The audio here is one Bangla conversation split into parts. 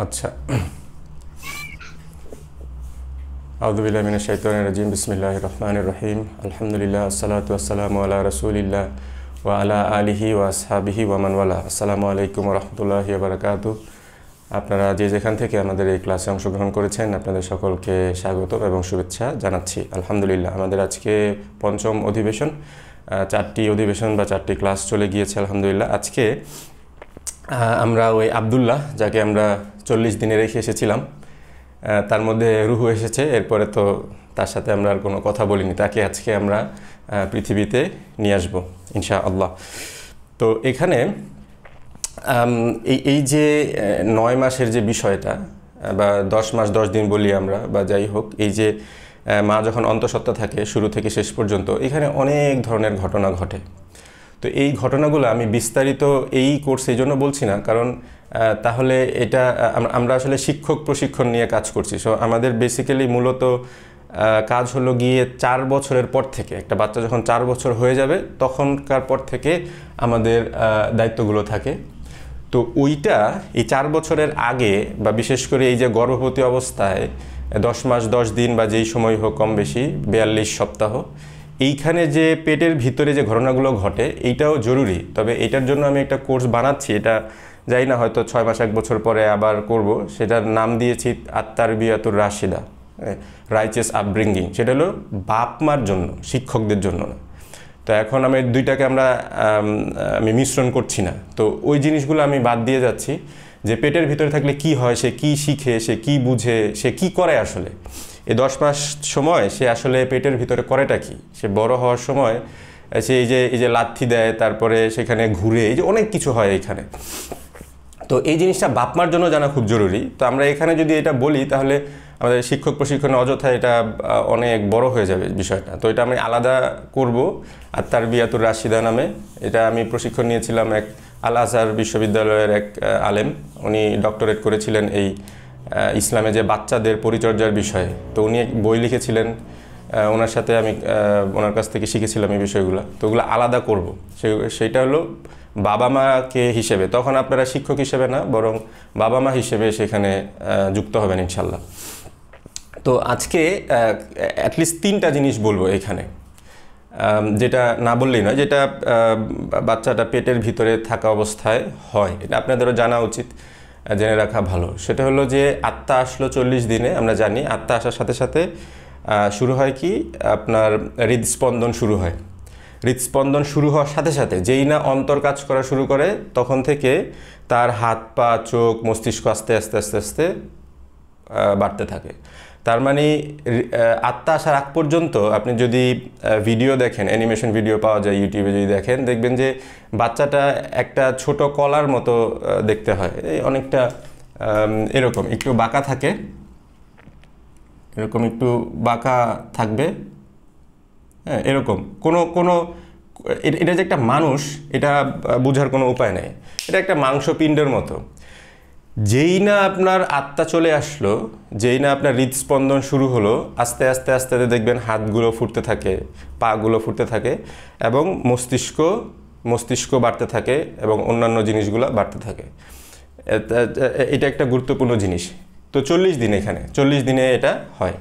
আচ্ছা আউযু বিল্লাহি মিনাশ শাইতানির রাজিম বিসমিল্লাহির রহমানির রহিম আলহামদুলিল্লাহ আসসালাতু ওয়াসসালামু আলা রাসূলিল্লাহ ওয়া আলা আলিহি ওয়া আসহাবিহি ওয়া মান ওয়ালা। আসসালামু আলাইকুম ওয়া রাহমাতুল্লাহি ওয়া বারাকাতুহু। আপনারা যে যেখান থেকে আমাদের এই ক্লাসে অংশগ্রহণ করেছেন আপনাদের সকলকে স্বাগত এবং শুভেচ্ছা জানাচ্ছি। আলহামদুলিল্লাহ আমাদের আজকে পঞ্চম অধিবেশন, 4টি অধিবেশন বা 4টি ক্লাস চলে গিয়েছে আলহামদুলিল্লাহ। আজকে আমরা ওই আব্দুল্লাহ যাকে আমরা 40 দিনে রেখে এসেছিলাম, তার মধ্যে রুহু এসেছে, এরপরে তো তার সাথে আমরা আর কোনো কথা বলিনি, তাকে আজকে আমরা পৃথিবীতে নিয়ে আসবো ইনশাআল্লাহ। তো এখানে এই যে 9 মাসের যে বিষয়টা বা 10 মাস 10 দিন বলি আমরা, বা যাই হোক, এই যে মা যখন অন্তঃসত্ত্বা থাকে শুরু থেকে শেষ পর্যন্ত, এখানে অনেক ধরনের ঘটনা ঘটে। তো এই ঘটনাগুলো আমি বিস্তারিত এই কোর্স এই জন্য বলছি না, কারণ তাহলে এটা আমরা আসলে শিক্ষক প্রশিক্ষণ নিয়ে কাজ করছি। সো আমাদের বেসিক্যালি মূলত কাজ হলো গিয়ে 4 বছরের পর থেকে, একটা বাচ্চা যখন 4 বছর হয়ে যাবে তখনকার পর থেকে আমাদের দায়িত্বগুলো থাকে। তো ওইটা এই 4 বছরের আগে বা বিশেষ করে এই যে গর্ভবতী অবস্থায় 10 মাস 10 দিন বা যেই সময় হোক কম বেশি 42 সপ্তাহ, এইখানে যে পেটের ভিতরে যে ঘটনাগুলো ঘটে এইটাও জরুরি। তবে এটার জন্য আমি একটা কোর্স বানাচ্ছি, এটা যাই না হয়তো 6 মাস 1 বছর পরে আবার করব। সেটার নাম দিয়েছি আত-তারবিয়াতুর রাশিদা, রাইচিয়াস আপব্রিঙ্গিং। সেটা হলো বাপ মার জন্য, শিক্ষকদের জন্য না। তো এখন আমি দুইটাকে আমি মিশ্রণ করছি না। তো ওই জিনিসগুলো আমি বাদ দিয়ে যাচ্ছি, যে পেটের ভিতরে থাকলে কি হয়, সে কি শিখে, সে কি বুঝে, সে কি করে আসলে এই 10 মাস সময় সে আসলে পেটের ভিতরে করেটা কি, সে বড় হওয়ার সময় সে এই যে লাথি দেয়, তারপরে সেখানে ঘুরে, এই যে অনেক কিছু হয় এখানে। তো এই জিনিসটা বাপমার জন্য জানা খুব জরুরি। তো আমরা এখানে যদি এটা বলি তাহলে আমাদের শিক্ষক প্রশিক্ষণে অযথা এটা অনেক বড় হয়ে যাবে বিষয়টা। তো এটা আমি আলাদা করব আত-তারবিয়াতুর রাশিদা নামে। এটা আমি প্রশিক্ষণ নিয়েছিলাম এক আল আজহার বিশ্ববিদ্যালয়ের এক আলেম, উনি ডক্টরেট করেছিলেন এই ইসলামে যে বাচ্চাদের পরিচর্যার বিষয়ে। তো উনি এক বই লিখেছিলেন, ওনার সাথে আমি ওনার কাছ থেকে শিখেছিলাম এই বিষয়গুলো। তো ওগুলো আলাদা করব। সেইটা হলো বাবা মাকে হিসেবে, তখন আপনারা শিক্ষক হিসেবে না বরং বাবা মা হিসেবে সেখানে যুক্ত হবেন ইনশাল্লাহ। তো আজকে অ্যাটলিস্ট 3টা জিনিস বলবো এখানে, যেটা না বললেই নয়, যেটা বাচ্চাটা পেটের ভিতরে থাকা অবস্থায় হয়, এটা আপনাদেরও জানা উচিত, জেনে রাখা ভালো। সেটা হলো যে আত্মা আসলো 40 দিনে। আমরা জানি আত্মা আসার সাথে সাথে শুরু হয় কি, আপনার হৃদস্পন্দন শুরু হয়। হৃদস্পন্দন শুরু হওয়ার সাথে সাথে যেই না অন্তর কাজ করা শুরু করে, তখন থেকে তার হাত পা চোখ মস্তিষ্ক আস্তে আস্তে আস্তে আস্তে বাড়তে থাকে। তার মানে আত্মা আসার আগ পর্যন্ত আপনি যদি ভিডিও দেখেন, অ্যানিমেশন ভিডিও পাওয়া যায় ইউটিউবে, যদি দেখেন দেখবেন যে বাচ্চাটা একটা ছোট কলার মতো দেখতে হয়, অনেকটা এরকম একটু বাঁকা থাকে, এরকম একটু বাঁকা থাকবে, হ্যাঁ, এরকম কোনো এটা যে একটা মানুষ, এটা বোঝার কোনো উপায় নেই। এটা একটা মাংসপিণ্ডের মতো। যেই না আপনার আত্মা চলে আসলো, যেই না আপনার হৃদস্পন্দন শুরু হলো, আস্তে আস্তে আস্তে দেখবেন হাতগুলো ফুটতে থাকে, পাগুলো ফুটতে থাকে, এবং মস্তিষ্ক বাড়তে থাকে এবং অন্যান্য জিনিসগুলো বাড়তে থাকে। এটা একটা গুরুত্বপূর্ণ জিনিস। তো 40 দিন, এখানে 40 দিনে এটা হয়।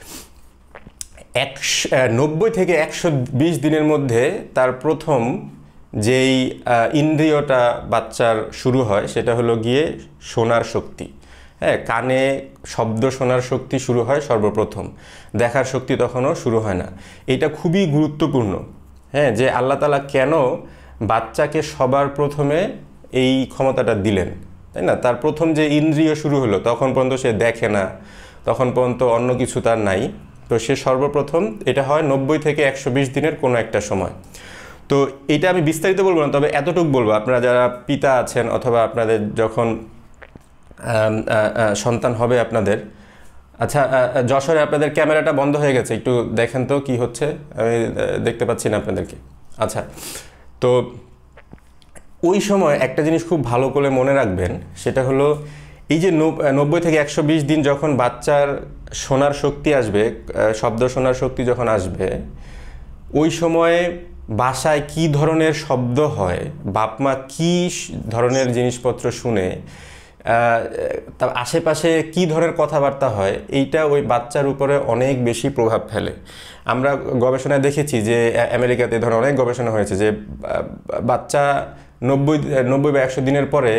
90 থেকে 120 দিনের মধ্যে তার প্রথম যেই ইন্দ্রিয়টা বাচ্চার শুরু হয় সেটা হলো গিয়ে শোনার শক্তি। হ্যাঁ, কানে শব্দ শোনার শক্তি শুরু হয় সর্বপ্রথম, দেখার শক্তি তখনও শুরু হয় না। এটা খুবই গুরুত্বপূর্ণ, হ্যাঁ, যে আল্লাহ তাআলা কেন বাচ্চাকে সবার প্রথমে এই ক্ষমতাটা দিলেন, তাই না? তার প্রথম যে ইন্দ্রিয় শুরু হলো তখন পর্যন্ত সে দেখে না, তখন পর্যন্ত অন্য কিছু তার নাই। তো সে সর্বপ্রথম, এটা হয় 90 থেকে 120 দিনের কোনো একটা সময়। তো এটা আমি বিস্তারিত বলবো না, তবে এতটুকু বলবো, আপনারা যারা পিতা আছেন অথবা আপনাদের যখন সন্তান হবে আপনাদের, আচ্ছা যশোরে আপনাদের ক্যামেরাটা বন্ধ হয়ে গেছে, একটু দেখেন তো কি হচ্ছে, আমি দেখতে পাচ্ছি না আপনাদেরকে। আচ্ছা, তো ওই সময় একটা জিনিস খুব ভালো করে মনে রাখবেন, সেটা হলো এই যে 90 থেকে 120 দিন যখন বাচ্চার শোনার শক্তি আসবে, শব্দ শোনার শক্তি যখন আসবে, ওই সময়ে বাসায় কি ধরনের শব্দ হয়, বাপ মা কী ধরনের জিনিসপত্র শুনে, তার আশেপাশে কী ধরনের কথাবার্তা হয় এইটা ওই বাচ্চার উপরে অনেক বেশি প্রভাব ফেলে। আমরা গবেষণায় দেখেছি যে আমেরিকাতে ধরনের অনেক গবেষণা হয়েছে যে বাচ্চা 90 বা 100 দিনের পরে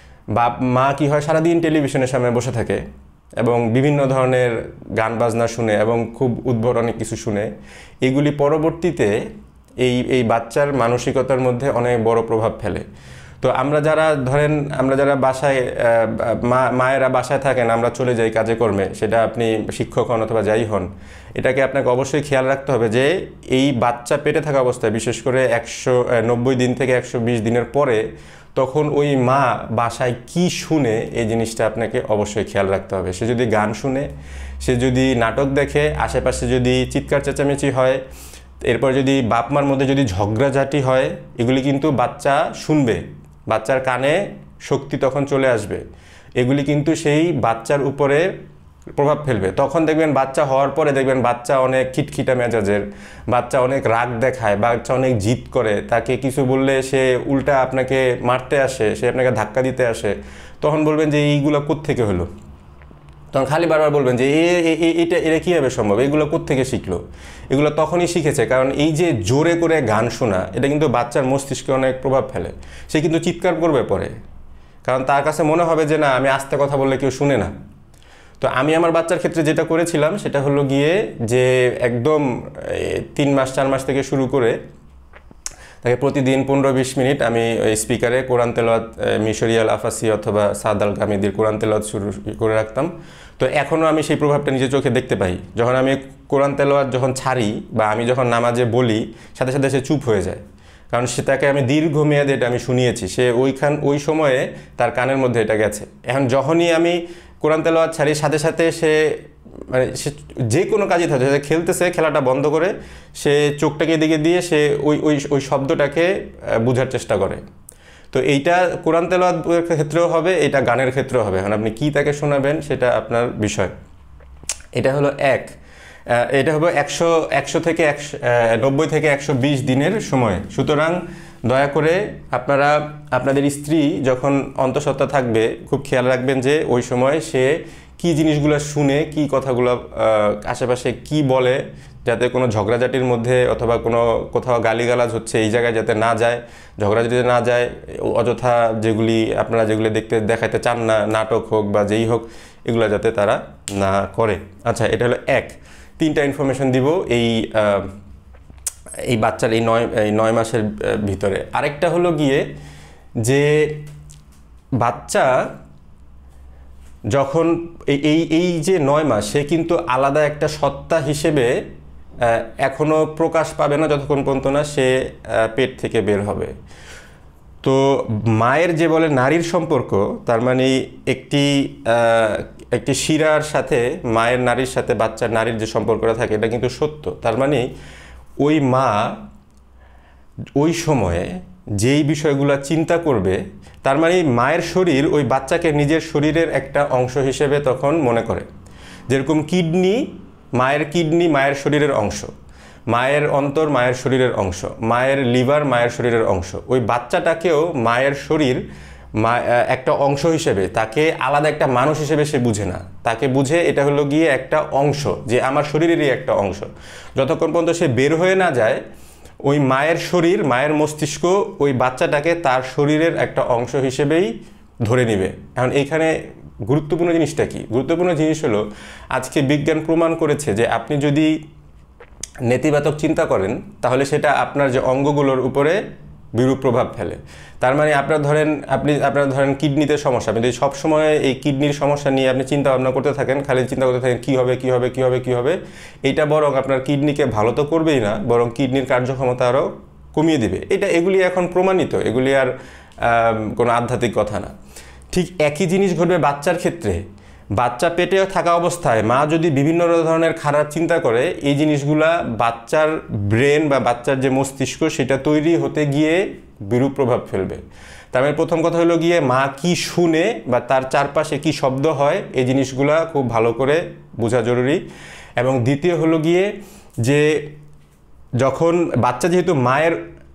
মা কি হয়, সারাদিন টেলিভিশনের সামনে বসে থাকে এবং বিভিন্ন ধরনের গান বাজনা শুনে এবং খুব উদ্ভট অনেক কিছু শুনে। এগুলি পরবর্তীতে এই বাচ্চার মানসিকতার মধ্যে অনেক বড় প্রভাব ফেলে। তো আমরা যারা বাসায় মায়েরা বাসায় থাকেন, আমরা চলে যাই কাজে কর্মে, সেটা আপনি শিক্ষক হন অথবা যাই হন, এটাকে আপনাকে অবশ্যই খেয়াল রাখতে হবে যে এই বাচ্চা পেটে থাকা অবস্থায়, বিশেষ করে 190 দিন থেকে 120 দিনের পরে, তখন ওই মা বাসায় কি শুনে এই জিনিসটা আপনাকে অবশ্যই খেয়াল রাখতে হবে। সে যদি গান শুনে, সে যদি নাটক দেখে, আশেপাশে যদি চিৎকার চেঁচামেচি হয়, এরপর যদি বাপ মার মধ্যে যদি ঝগড়াঝাটি হয়, এগুলি কিন্তু বাচ্চা শুনবে, বাচ্চার কানে শক্তি তখন চলে আসবে, এগুলি কিন্তু সেই বাচ্চার উপরে প্রভাব ফেলবে। তখন দেখবেন বাচ্চা হওয়ার পরে দেখবেন বাচ্চা অনেক খিটখিটা মেজাজের, বাচ্চা অনেক রাগ দেখায়, বাচ্চা অনেক জিদ করে, তাকে কিছু বললে সে উল্টা আপনাকে মারতে আসে, সে আপনাকে ধাক্কা দিতে আসে। তখন বলবেন যে এইগুলো কোত্থেকে হলো, তখন খালি বারবার বলবেন যে এটা কীভাবে সম্ভব, এগুলো কোত্থেকে শিখলো। এগুলো তখনই শিখেছে কারণ এই যে জোরে করে গান শোনা, এটা কিন্তু বাচ্চার মস্তিষ্কে অনেক প্রভাব ফেলে। সে কিন্তু চিৎকার করবে পরে, কারণ তার কাছে মনে হবে যে না, আমি আস্তে কথা বললে কেউ শুনে না। তো আমি আমার বাচ্চার ক্ষেত্রে যেটা করেছিলাম সেটা হলো গিয়ে যে একদম 3 মাস 4 মাস থেকে শুরু করে তাকে প্রতিদিন 15-20 মিনিট আমি ওই স্পিকারে কোরআন তেলাওয়াত, মিশরি আল আফাসি অথবা সাদ আল গামিদির কোরআন তেলাওয়াত শুরু করে রাখতাম। তো এখনও আমি সেই প্রভাবটা নিজের চোখে দেখতে পাই। যখন আমি কোরআন তেলাওয়াত যখন ছাড়ি বা আমি যখন নামাজে বলি, সাথে সাথে সে চুপ হয়ে যায়, কারণ সেটাকে আমি দীর্ঘমেয়াদে এটা আমি শুনিয়েছি, সে ওই সময়ে তার কানের মধ্যে এটা গেছে। এখন যখনই আমি কোরআন তেলাওয়াত ছাড়ি, সাথে সাথে সে সে যে কোনো কাজই থাকে, সে খেলতেছে, খেলাটা বন্ধ করে সে চোখটাকে এদিকে দিয়ে সে ওই শব্দটাকে বোঝার চেষ্টা করে। তো এইটা কোরআন তেলাওয়াতের ক্ষেত্রেও হবে, এটা গানের ক্ষেত্রেও হবে। এখন আপনি কি তাকে শোনাবেন সেটা আপনার বিষয়। এটা হলো এটা হবে 190 থেকে 120 দিনের সময়। সুতরাং দয়া করে আপনারা আপনাদের স্ত্রী যখন অন্তঃসত্ত্বা থাকবে, খুব খেয়াল রাখবেন যে ওই সময় সে কি জিনিসগুলো শুনে, কি কথাগুলো আশেপাশে কি বলে, যাতে কোনো ঝগড়াঝাটির মধ্যে অথবা কোথাও গালিগালাজ হচ্ছে এই জায়গায় যাতে না যায়, ঝগড়াঝাটিতে না যায়, অযথা আপনারা যেগুলি দেখাতে চান না, নাটক হোক বা যেই হোক, এগুলো যাতে তারা না করে। আচ্ছা, এটা হলো 3টা ইনফরমেশন দিব এই বাচ্চার এই 9 মাসের ভিতরে। আরেকটা হলো গিয়ে যে বাচ্চা যখন এই যে 9 মাস, সে কিন্তু আলাদা একটা সত্তা হিসেবে এখনও প্রকাশ পাবে না যতক্ষণ পর্যন্ত না সে পেট থেকে বের হবে। তো মায়ের যে বলে নারীর সম্পর্ক, তার মানে একটি শিরার সাথে মায়ের নারীর সাথে বাচ্চার নারীর যে সম্পর্কটা থাকে, এটা কিন্তু সত্য। তার মানে ওই মা ওই সময়ে যেই বিষয়গুলো চিন্তা করবে, তার মানে মায়ের শরীর ওই বাচ্চাকে নিজের শরীরের একটা অংশ হিসেবে তখন মনে করে। যেরকম মায়ের কিডনি মায়ের শরীরের অংশ, মায়ের অন্তর মায়ের শরীরের অংশ, মায়ের লিভার মায়ের শরীরের অংশ। ওই বাচ্চাটাকেও মায়ের শরীর একটা অংশ হিসেবে, তাকে আলাদা একটা মানুষ হিসেবে সে বুঝে না, তাকে বুঝে এটা হলো গিয়ে একটা অংশ, যে আমার শরীরেরই একটা অংশ। যতক্ষণ পর্যন্ত সে বের হয়ে না যায়, ওই মায়ের শরীর, মায়ের মস্তিষ্ক ওই বাচ্চাটাকে তার শরীরের একটা অংশ হিসেবেই ধরে নেবে। এখন এইখানে গুরুত্বপূর্ণ জিনিসটা কি? গুরুত্বপূর্ণ জিনিস হলো, আজকে বিজ্ঞান প্রমাণ করেছে যে আপনি যদি নেতিবাচক চিন্তা করেন, তাহলে সেটা আপনার যে অঙ্গগুলোর উপরে বিরূপ প্রভাব ফেলে। তার মানে আপনার ধরেন কিডনিতে সমস্যা, আপনি যদি সবসময় এই কিডনির সমস্যা নিয়ে আপনি চিন্তা ভাবনা করতে থাকেন, খালি চিন্তা করতে থাকেন কী হবে, এইটা বরং আপনার কিডনিকে ভালো তো করবেই না, বরং কিডনির কার্যক্ষমতা আরও কমিয়ে দিবে। এগুলি এখন প্রমাণিত, এগুলি আর কোনো আধ্যাত্মিক কথা না। ঠিক একই জিনিস ঘটবে বাচ্চার ক্ষেত্রে। বাচ্চা পেটে থাকা অবস্থায় মা যদি বিভিন্ন ধরনের খারাপ চিন্তা করে, এই জিনিসগুলা বাচ্চার ব্রেন বা বাচ্চার যে মস্তিষ্ক, সেটা তৈরি হতে গিয়ে বিরূপ প্রভাব ফেলবে। তার মানে প্রথম কথা হলো গিয়ে মা কি শুনে বা তার চারপাশে কি শব্দ হয়, এই জিনিসগুলা খুব ভালো করে বোঝা জরুরি। এবং দ্বিতীয় হলো গিয়ে যে যখন বাচ্চা যেহেতু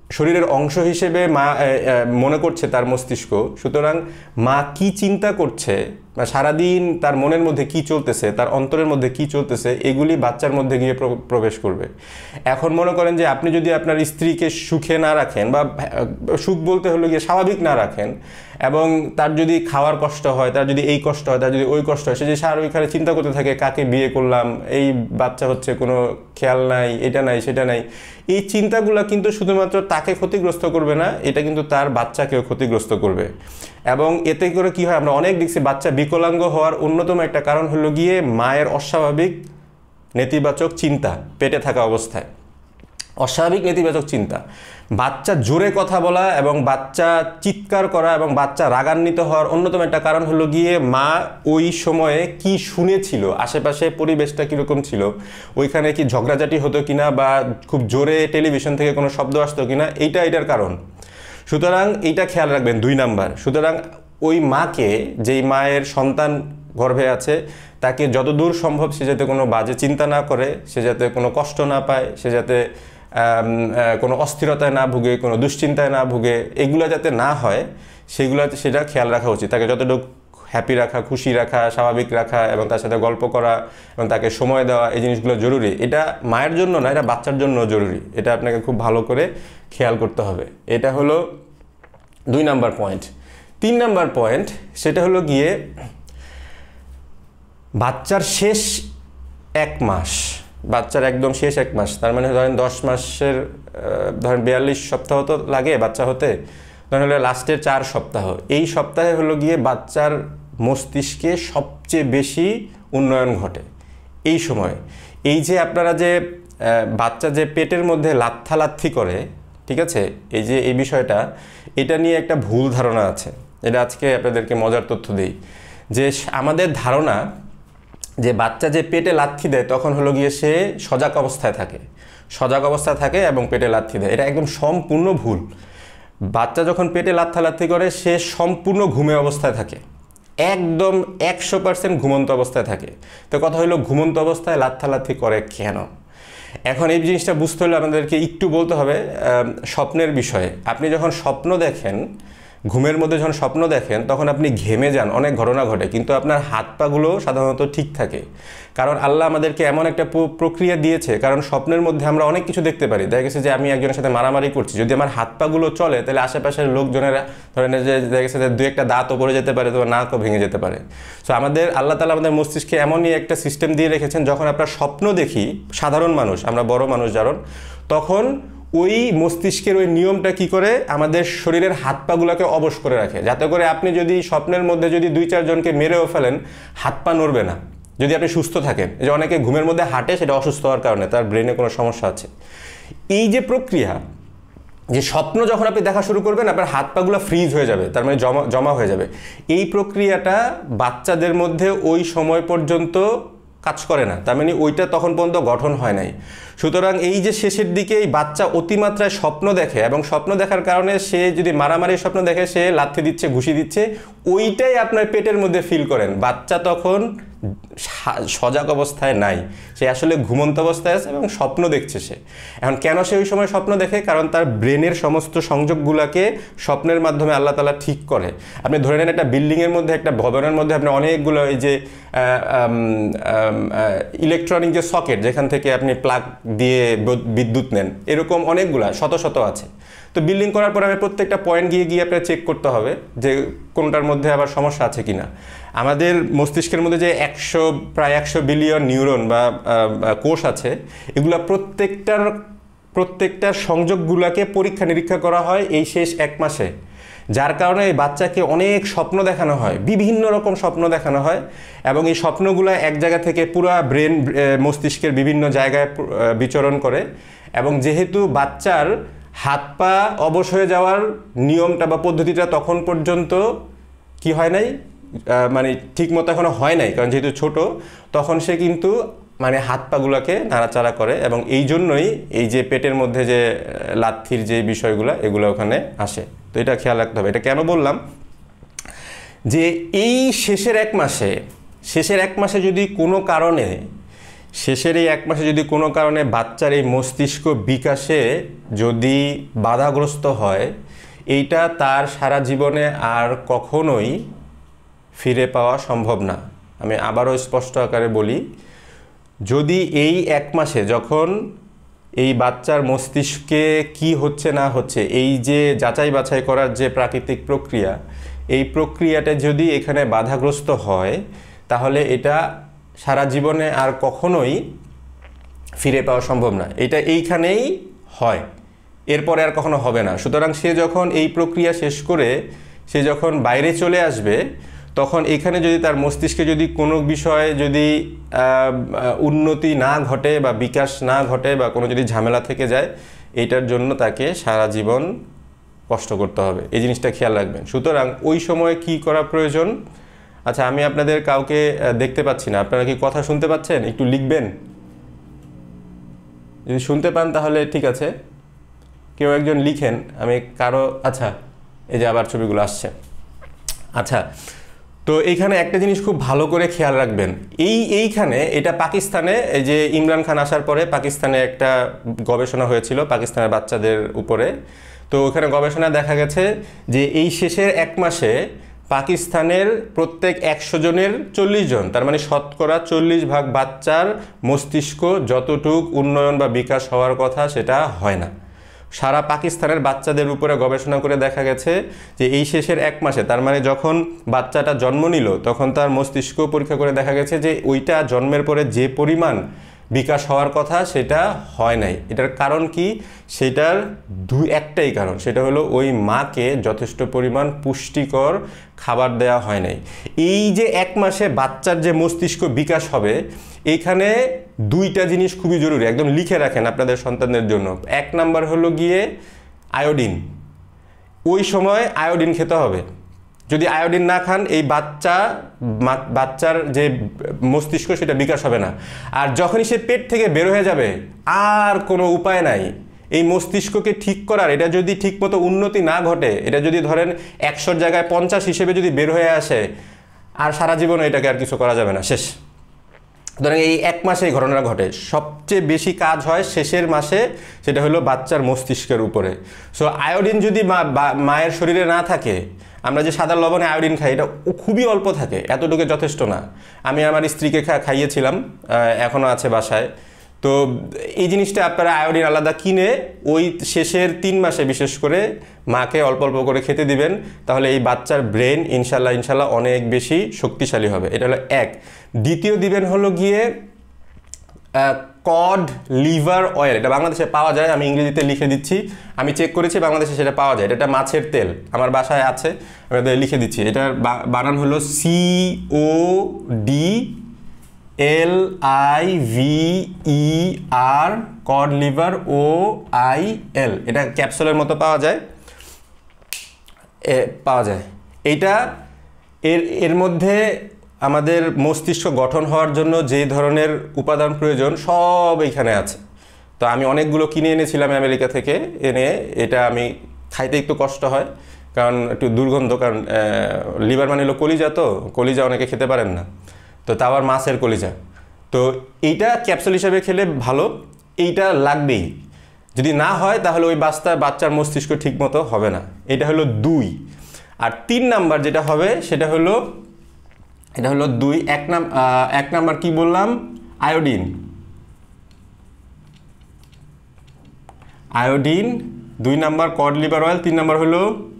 শরীরের অংশ হিসেবে মা মনে করছে তার মস্তিষ্ক। সুতরাং মা কি চিন্তা করছে বা সারাদিন তার মনের মধ্যে কি চলতেছে, তার অন্তরের মধ্যে কি চলতেছে, এগুলি বাচ্চার মধ্যে গিয়ে প্রবেশ করবে। এখন মনে করেন যে আপনি যদি আপনার স্ত্রীকে সুখে না রাখেন, বা সুখ বলতে হলো গিয়ে স্বাভাবিক না রাখেন, এবং তার যদি খাওয়ার কষ্ট হয়, তার যদি এই কষ্ট হয়, তার যদি ওই কষ্ট হয়, সে যে স্বাভাবিকভাবে চিন্তা করতে থাকে কাকে বিয়ে করলাম, এই বাচ্চা হচ্ছে, কোনো খেয়াল নাই, এটা নাই সেটা নাই, এই চিন্তাগুলো কিন্তু শুধুমাত্র তাকে ক্ষতিগ্রস্ত করবে না, এটা কিন্তু তার বাচ্চাকেও ক্ষতিগ্রস্ত করবে। এবং এতে করে কি হয়, আমরা অনেক দেখছি বাচ্চা বিকলাঙ্গ হওয়ার অন্যতম একটা কারণ হলো গিয়ে মায়ের অস্বাভাবিক নেতিবাচক চিন্তা পেটে থাকা অবস্থায়। অস্বাভাবিক নেতিবাচক চিন্তা, বাচ্চা জোরে কথা বলা এবং বাচ্চা চিৎকার করা এবং বাচ্চা রাগান্বিত হওয়ার অন্যতম একটা কারণ হলো গিয়ে মা ওই সময়ে কি শুনেছিল, আশেপাশে পরিবেশটা কীরকম ছিল, ওইখানে কি ঝগড়াঝাটি হতো কিনা, বা খুব জোরে টেলিভিশন থেকে কোনো শব্দ আসতো কিনা, এটার কারণ। সুতরাং এইটা খেয়াল রাখবেন 2 নাম্বার। সুতরাং ওই মাকে, যেই মায়ের সন্তান গর্ভে আছে, তাকে যতদূর সম্ভব সে যাতে কোনো বাজে চিন্তা না করে, সে যাতে কোনো কষ্ট না পায়, সে যাতে কোনো অস্থিরতায় না ভুগে, কোনো দুশ্চিন্তায় না ভুগে, এগুলো যাতে না হয় সেটা খেয়াল রাখা উচিত। তাকে যতটুকু হ্যাপি রাখা, খুশি রাখা, স্বাভাবিক রাখা এবং তার সাথে গল্প করা এবং তাকে সময় দেওয়া, এই জিনিসগুলো জরুরি। এটা মায়ের জন্য না, এটা বাচ্চার জন্য জরুরি। এটা আপনাকে খুব ভালো করে খেয়াল করতে হবে। এটা হলো 2 নাম্বার পয়েন্ট। 3 নাম্বার পয়েন্ট, সেটা হলো গিয়ে বাচ্চার শেষ 1 মাস, বাচ্চার একদম শেষ 1 মাস, তার মানে ধরেন 10 মাসের, ধরেন 42 সপ্তাহ তো লাগে বাচ্চা হতে, ধরেন হলো লাস্টের 4 সপ্তাহ, এই সপ্তাহে হলো গিয়ে বাচ্চার মস্তিষ্কে সবচেয়ে বেশি উন্নয়ন ঘটে এই সময়। এই যে আপনারা যে বাচ্চা যে পেটের মধ্যে লাথি করে, ঠিক আছে, এই যে এই বিষয়টা, এটা নিয়ে একটা ভুল ধারণা আছে। এটা আজকে আপনাদেরকে মজার তথ্য দিই, যে আমাদের ধারণা যে বাচ্চা যে পেটে লাথি দেয় তখন হলো গিয়ে সে সজাগ অবস্থায় থাকে এবং পেটে লাথি দেয়। এটা একদম সম্পূর্ণ ভুল। বাচ্চা যখন পেটে লাথি করে সে সম্পূর্ণ ঘুমে অবস্থায় থাকে, একদম 100% ঘুমন্ত অবস্থায় থাকে। তো কথা হলো ঘুমন্ত অবস্থায় লাথি করে কেন? এখন এই জিনিসটা বুঝতে হলে আমাদেরকে একটু বলতে হবে স্বপ্নের বিষয়ে। আপনি যখন স্বপ্ন দেখেন, ঘুমের মধ্যে যখন স্বপ্ন দেখেন, তখন আপনি ঘেমে যান, অনেক ঘটনা ঘটে, কিন্তু আপনার হাত পাগুলো সাধারণত ঠিক থাকে। কারণ আল্লাহ আমাদেরকে এমন একটা প্রক্রিয়া দিয়েছে, কারণ স্বপ্নের মধ্যে আমরা অনেক কিছু দেখতে পারি। দেখা গেছে যে আমি একজনের সাথে মারামারি করছি, যদি আমার হাত পাগুলো চলে তাহলে আশেপাশের লোকজনেরা ধরেন যে দেখা গেছে যে 2 একটা দাঁতও পড়ে যেতে পারে, তোমার নাকও ভেঙে যেতে পারে। সো আমাদের আল্লাহ তাআলা আমাদের মস্তিষ্কে এমনই একটা সিস্টেম দিয়ে রেখেছেন, যখন আপনার স্বপ্ন দেখি, সাধারণ মানুষ, আমরা বড় মানুষ যারা, তখন ওই মস্তিষ্কের ওই নিয়মটা কি করে আমাদের শরীরের হাত পাগুলোকে অবশ করে রাখে, যাতে করে আপনি যদি স্বপ্নের মধ্যে যদি 2-4 জনকে মেরেও ফেলেন, হাত পা নড়বে না, যদি আপনি সুস্থ থাকেন। যে অনেকে ঘুমের মধ্যে হাঁটে, সেটা অসুস্থ হওয়ার কারণে, তার ব্রেনে কোনো সমস্যা আছে। এই যে প্রক্রিয়া, যে স্বপ্ন যখন আপনি দেখা শুরু করবেন, আপনার হাত পাগুলো ফ্রিজ হয়ে যাবে, তার মানে জমা হয়ে যাবে। এই প্রক্রিয়াটা বাচ্চাদের মধ্যে ওই সময় পর্যন্ত কাজ করে না, তার মানে ওইটা তখন পর্যন্ত গঠন হয় নাই। সুতরাং এই যে শেষের দিকে এই বাচ্চা অতিমাত্রায় স্বপ্ন দেখে, এবং স্বপ্ন দেখার কারণে সে যদি মারামারি স্বপ্ন দেখে, সে লাথি দিচ্ছে, ঘুষি দিচ্ছে, ওইটাই আপনার পেটের মধ্যে ফিল করেন। বাচ্চা তখন সজাগ অবস্থায় নাই, সে আসলে ঘুমন্ত অবস্থায় আছে এবং স্বপ্ন দেখছে সে। এখন কেন সে ওই সময় স্বপ্ন দেখে? কারণ তার ব্রেনের সমস্ত সংযোগগুলোকে স্বপ্নের মাধ্যমে আল্লাহ তাআলা ঠিক করে। আপনি ধরে নেন একটা বিল্ডিংয়ের মধ্যে, একটা ভবনের মধ্যে আপনি অনেকগুলো এই যে ইলেকট্রনিক যে সকেট, যেখান থেকে আপনি প্লাগ দিয়ে বিদ্যুৎ নেন, এরকম অনেকগুলা শত আছে। তো বিল্ডিং করার পরে আমি প্রত্যেকটা পয়েন্ট গিয়ে আপনার চেক করতে হবে যে কোনটার মধ্যে আবার সমস্যা আছে কিনা। আমাদের মস্তিষ্কের মধ্যে যে প্রায় 100 বিলিয়ন নিউরন বা কোষ আছে, এগুলা প্রত্যেকটার সংযোগগুলোকে পরীক্ষা নিরীক্ষা করা হয় এই শেষ 1 মাসে। যার কারণে এই বাচ্চাকে অনেক স্বপ্ন দেখানো হয়, বিভিন্ন রকম স্বপ্ন দেখানো হয়, এবং এই স্বপ্নগুলো এক জায়গা থেকে পুরা মস্তিষ্কের বিভিন্ন জায়গায় বিচরণ করে। এবং যেহেতু বাচ্চার হাত পা অবশ হয়ে যাওয়ার নিয়মটা বা পদ্ধতিটা তখন পর্যন্ত কি হয় নাই, মানে ঠিক মতো এখনো হয় নাই, কারণ যেহেতু ছোট, তখন সে কিন্তু মানে হাত পাগুলোকে নাড়াচাড়া করে, এবং এই জন্যই এই যে পেটের মধ্যে যে লাথির যে বিষয়গুলো, এগুলো ওখানে আসে। তো এটা খেয়াল রাখতে হবে। এটা কেন বললাম, যে এই শেষের এক মাসে যদি কোনো কারণে শেষের এই 1 মাসে যদি কোনো কারণে বাচ্চার এই মস্তিষ্ক বিকাশে যদি বাধাগ্রস্ত হয়, এইটা তার সারা জীবনে আর কখনোই ফিরে পাওয়া সম্ভব না। আমি আবারও স্পষ্ট আকারে বলি, যদি এই 1 মাসে যখন এই বাচ্চার মস্তিষ্কে কি হচ্ছে না হচ্ছে, এই যে যাচাই বাছাই করার যে প্রাকৃতিক প্রক্রিয়া, এই প্রক্রিয়াটা যদি এখানে বাধাগ্রস্ত হয়, তাহলে এটা সারা জীবনে আর কখনোই ফিরে পাওয়া সম্ভব না। এটা এইখানেই হয়, এরপরে আর কখনো হবে না। সুতরাং সে যখন এই প্রক্রিয়া শেষ করে সে যখন বাইরে চলে আসবে, তখন এখানে যদি তার মস্তিষ্কে যদি কোনো বিষয়ে যদি উন্নতি না ঘটে বা বিকাশ না ঘটে বা কোনো যদি ঝামেলা থেকে যায়, এইটার জন্য তাকে সারা জীবন কষ্ট করতে হবে। এই জিনিসটা খেয়াল রাখবেন। সুতরাং ওই সময়ে কি করা প্রয়োজন? আচ্ছা, আমি আপনাদের কাউকে দেখতে পাচ্ছি না, আপনারা কি কথা শুনতে পাচ্ছেন? একটু লিখবেন, যদি শুনতে পান তাহলে ঠিক আছে, কেউ একজন লিখেন। আমি কারো, আচ্ছা এই যে আবার ছবিগুলো আসছে। আচ্ছা, তো এইখানে একটা জিনিস খুব ভালো করে খেয়াল রাখবেন। এইখানে এটা পাকিস্তানে, এই যে ইমরান খান আসার পরে পাকিস্তানে একটা গবেষণা হয়েছিল পাকিস্তানের বাচ্চাদের উপরে। তো ওখানে গবেষণায় দেখা গেছে যে এই শেষের 1 মাসে পাকিস্তানের প্রত্যেক 100 জনের 40 জন, তার মানে শতকরা 40% বাচ্চার মস্তিষ্ক যতটুক উন্নয়ন বা বিকাশ হওয়ার কথা সেটা হয় না। সারা পাকিস্তানের বাচ্চাদের উপরে গবেষণা করে দেখা গেছে যে এই শেষের 1 মাসে, তার মানে যখন বাচ্চাটা জন্ম নিল তখন তার মস্তিষ্ক পরীক্ষা করে দেখা গেছে যে ওইটা জন্মের পরে যে পরিমাণ বিকাশ হওয়ার কথা সেটা হয় নাই। এটার কারণ কি? সেটার একটাই কারণ, সেটা হলো ওই মাকে যথেষ্ট পরিমাণ পুষ্টিকর খাবার দেওয়া হয় নাই। এই যে 1 মাসে বাচ্চার যে মস্তিষ্ক বিকাশ হবে, এখানে 2টা জিনিস খুবই জরুরি, একদম লিখে রাখেন আপনাদের সন্তানদের জন্য। 1 নাম্বার হলো গিয়ে আয়োডিন। ওই সময় আয়োডিন খেতে হবে। যদি আয়োডিন না খান, এই বাচ্চার যে মস্তিষ্ক সেটা বিকাশ হবে না। আর যখনই সে পেট থেকে বের হয়ে যাবে, আর কোনো উপায় নাই এই মস্তিষ্ককে ঠিক করার। এটা যদি ঠিকমতো উন্নতি না ঘটে, এটা যদি ধরেন 100 জায়গায় 50 হিসেবে যদি বের হয়ে আসে, আর সারা জীবনে এটাকে আর কিছু করা যাবে না, শেষ। সুতরাং এই 1 মাসে এই ঘটনা ঘটে। সবচেয়ে বেশি কাজ হয় শেষের মাসে, সেটা হলো বাচ্চার মস্তিষ্কের উপরে। সো আয়োডিন যদি মায়ের শরীরে না থাকে, আমরা যে সাদা লবণে আয়োডিন খাই, এটা খুবই অল্প থাকে, এতটুকু যথেষ্ট না। আমি আমার স্ত্রীকে খাইয়েছিলাম, এখনও আছে বাসায়। তো এই জিনিসটা আপনারা আয়োডিন আলাদা কিনে ওই শেষের 3 মাসে বিশেষ করে মাকে অল্প অল্প করে খেতে দিবেন, তাহলে এই বাচ্চার ব্রেন ইনশাল্লাহ অনেক বেশি শক্তিশালী হবে। এটা হলো 1। দ্বিতীয় দিবেন হলো গিয়ে কড লিভার অয়েল। এটা বাংলাদেশে পাওয়া যায়, আমি ইংরেজিতে লিখে দিচ্ছি, আমি চেক করেছি বাংলাদেশে সেটা পাওয়া যায়। এটা মাছের তেল, আমার বাসায় আছে, আমি লিখে দিচ্ছি। এটার বানান হলো CODLIVER, কড লিভার OIL। এটা ক্যাপসুলের মতো পাওয়া যায়। এইটা এর মধ্যে আমাদের মস্তিষ্ক গঠন হওয়ার জন্য যেই ধরনের উপাদান প্রয়োজন সব এখানে আছে। তো আমি অনেকগুলো কিনে এনেছিলাম আমেরিকা থেকে, এনে এটা আমি খাইতে একটু কষ্ট হয়, কারণ একটু দুর্গন্ধ, কারণ লিভার মানে হলো কলিজা, তো কলিজা অনেকে খেতে পারেন না, তো তাও আর মাছের কলিজা। তো এইটা ক্যাপসুল হিসাবে খেলে ভালো, এইটা লাগবেই। যদি না হয় তাহলে ওই বাচ্চার মস্তিষ্ক ঠিকমতো হবে না। এটা হলো 2। আর 3 নাম্বার যেটা হবে সেটা হলো, এটা হলো 2। 1 নাম্বার কি বললাম? Iodine. 2 number cod liver oil. 3 number হলো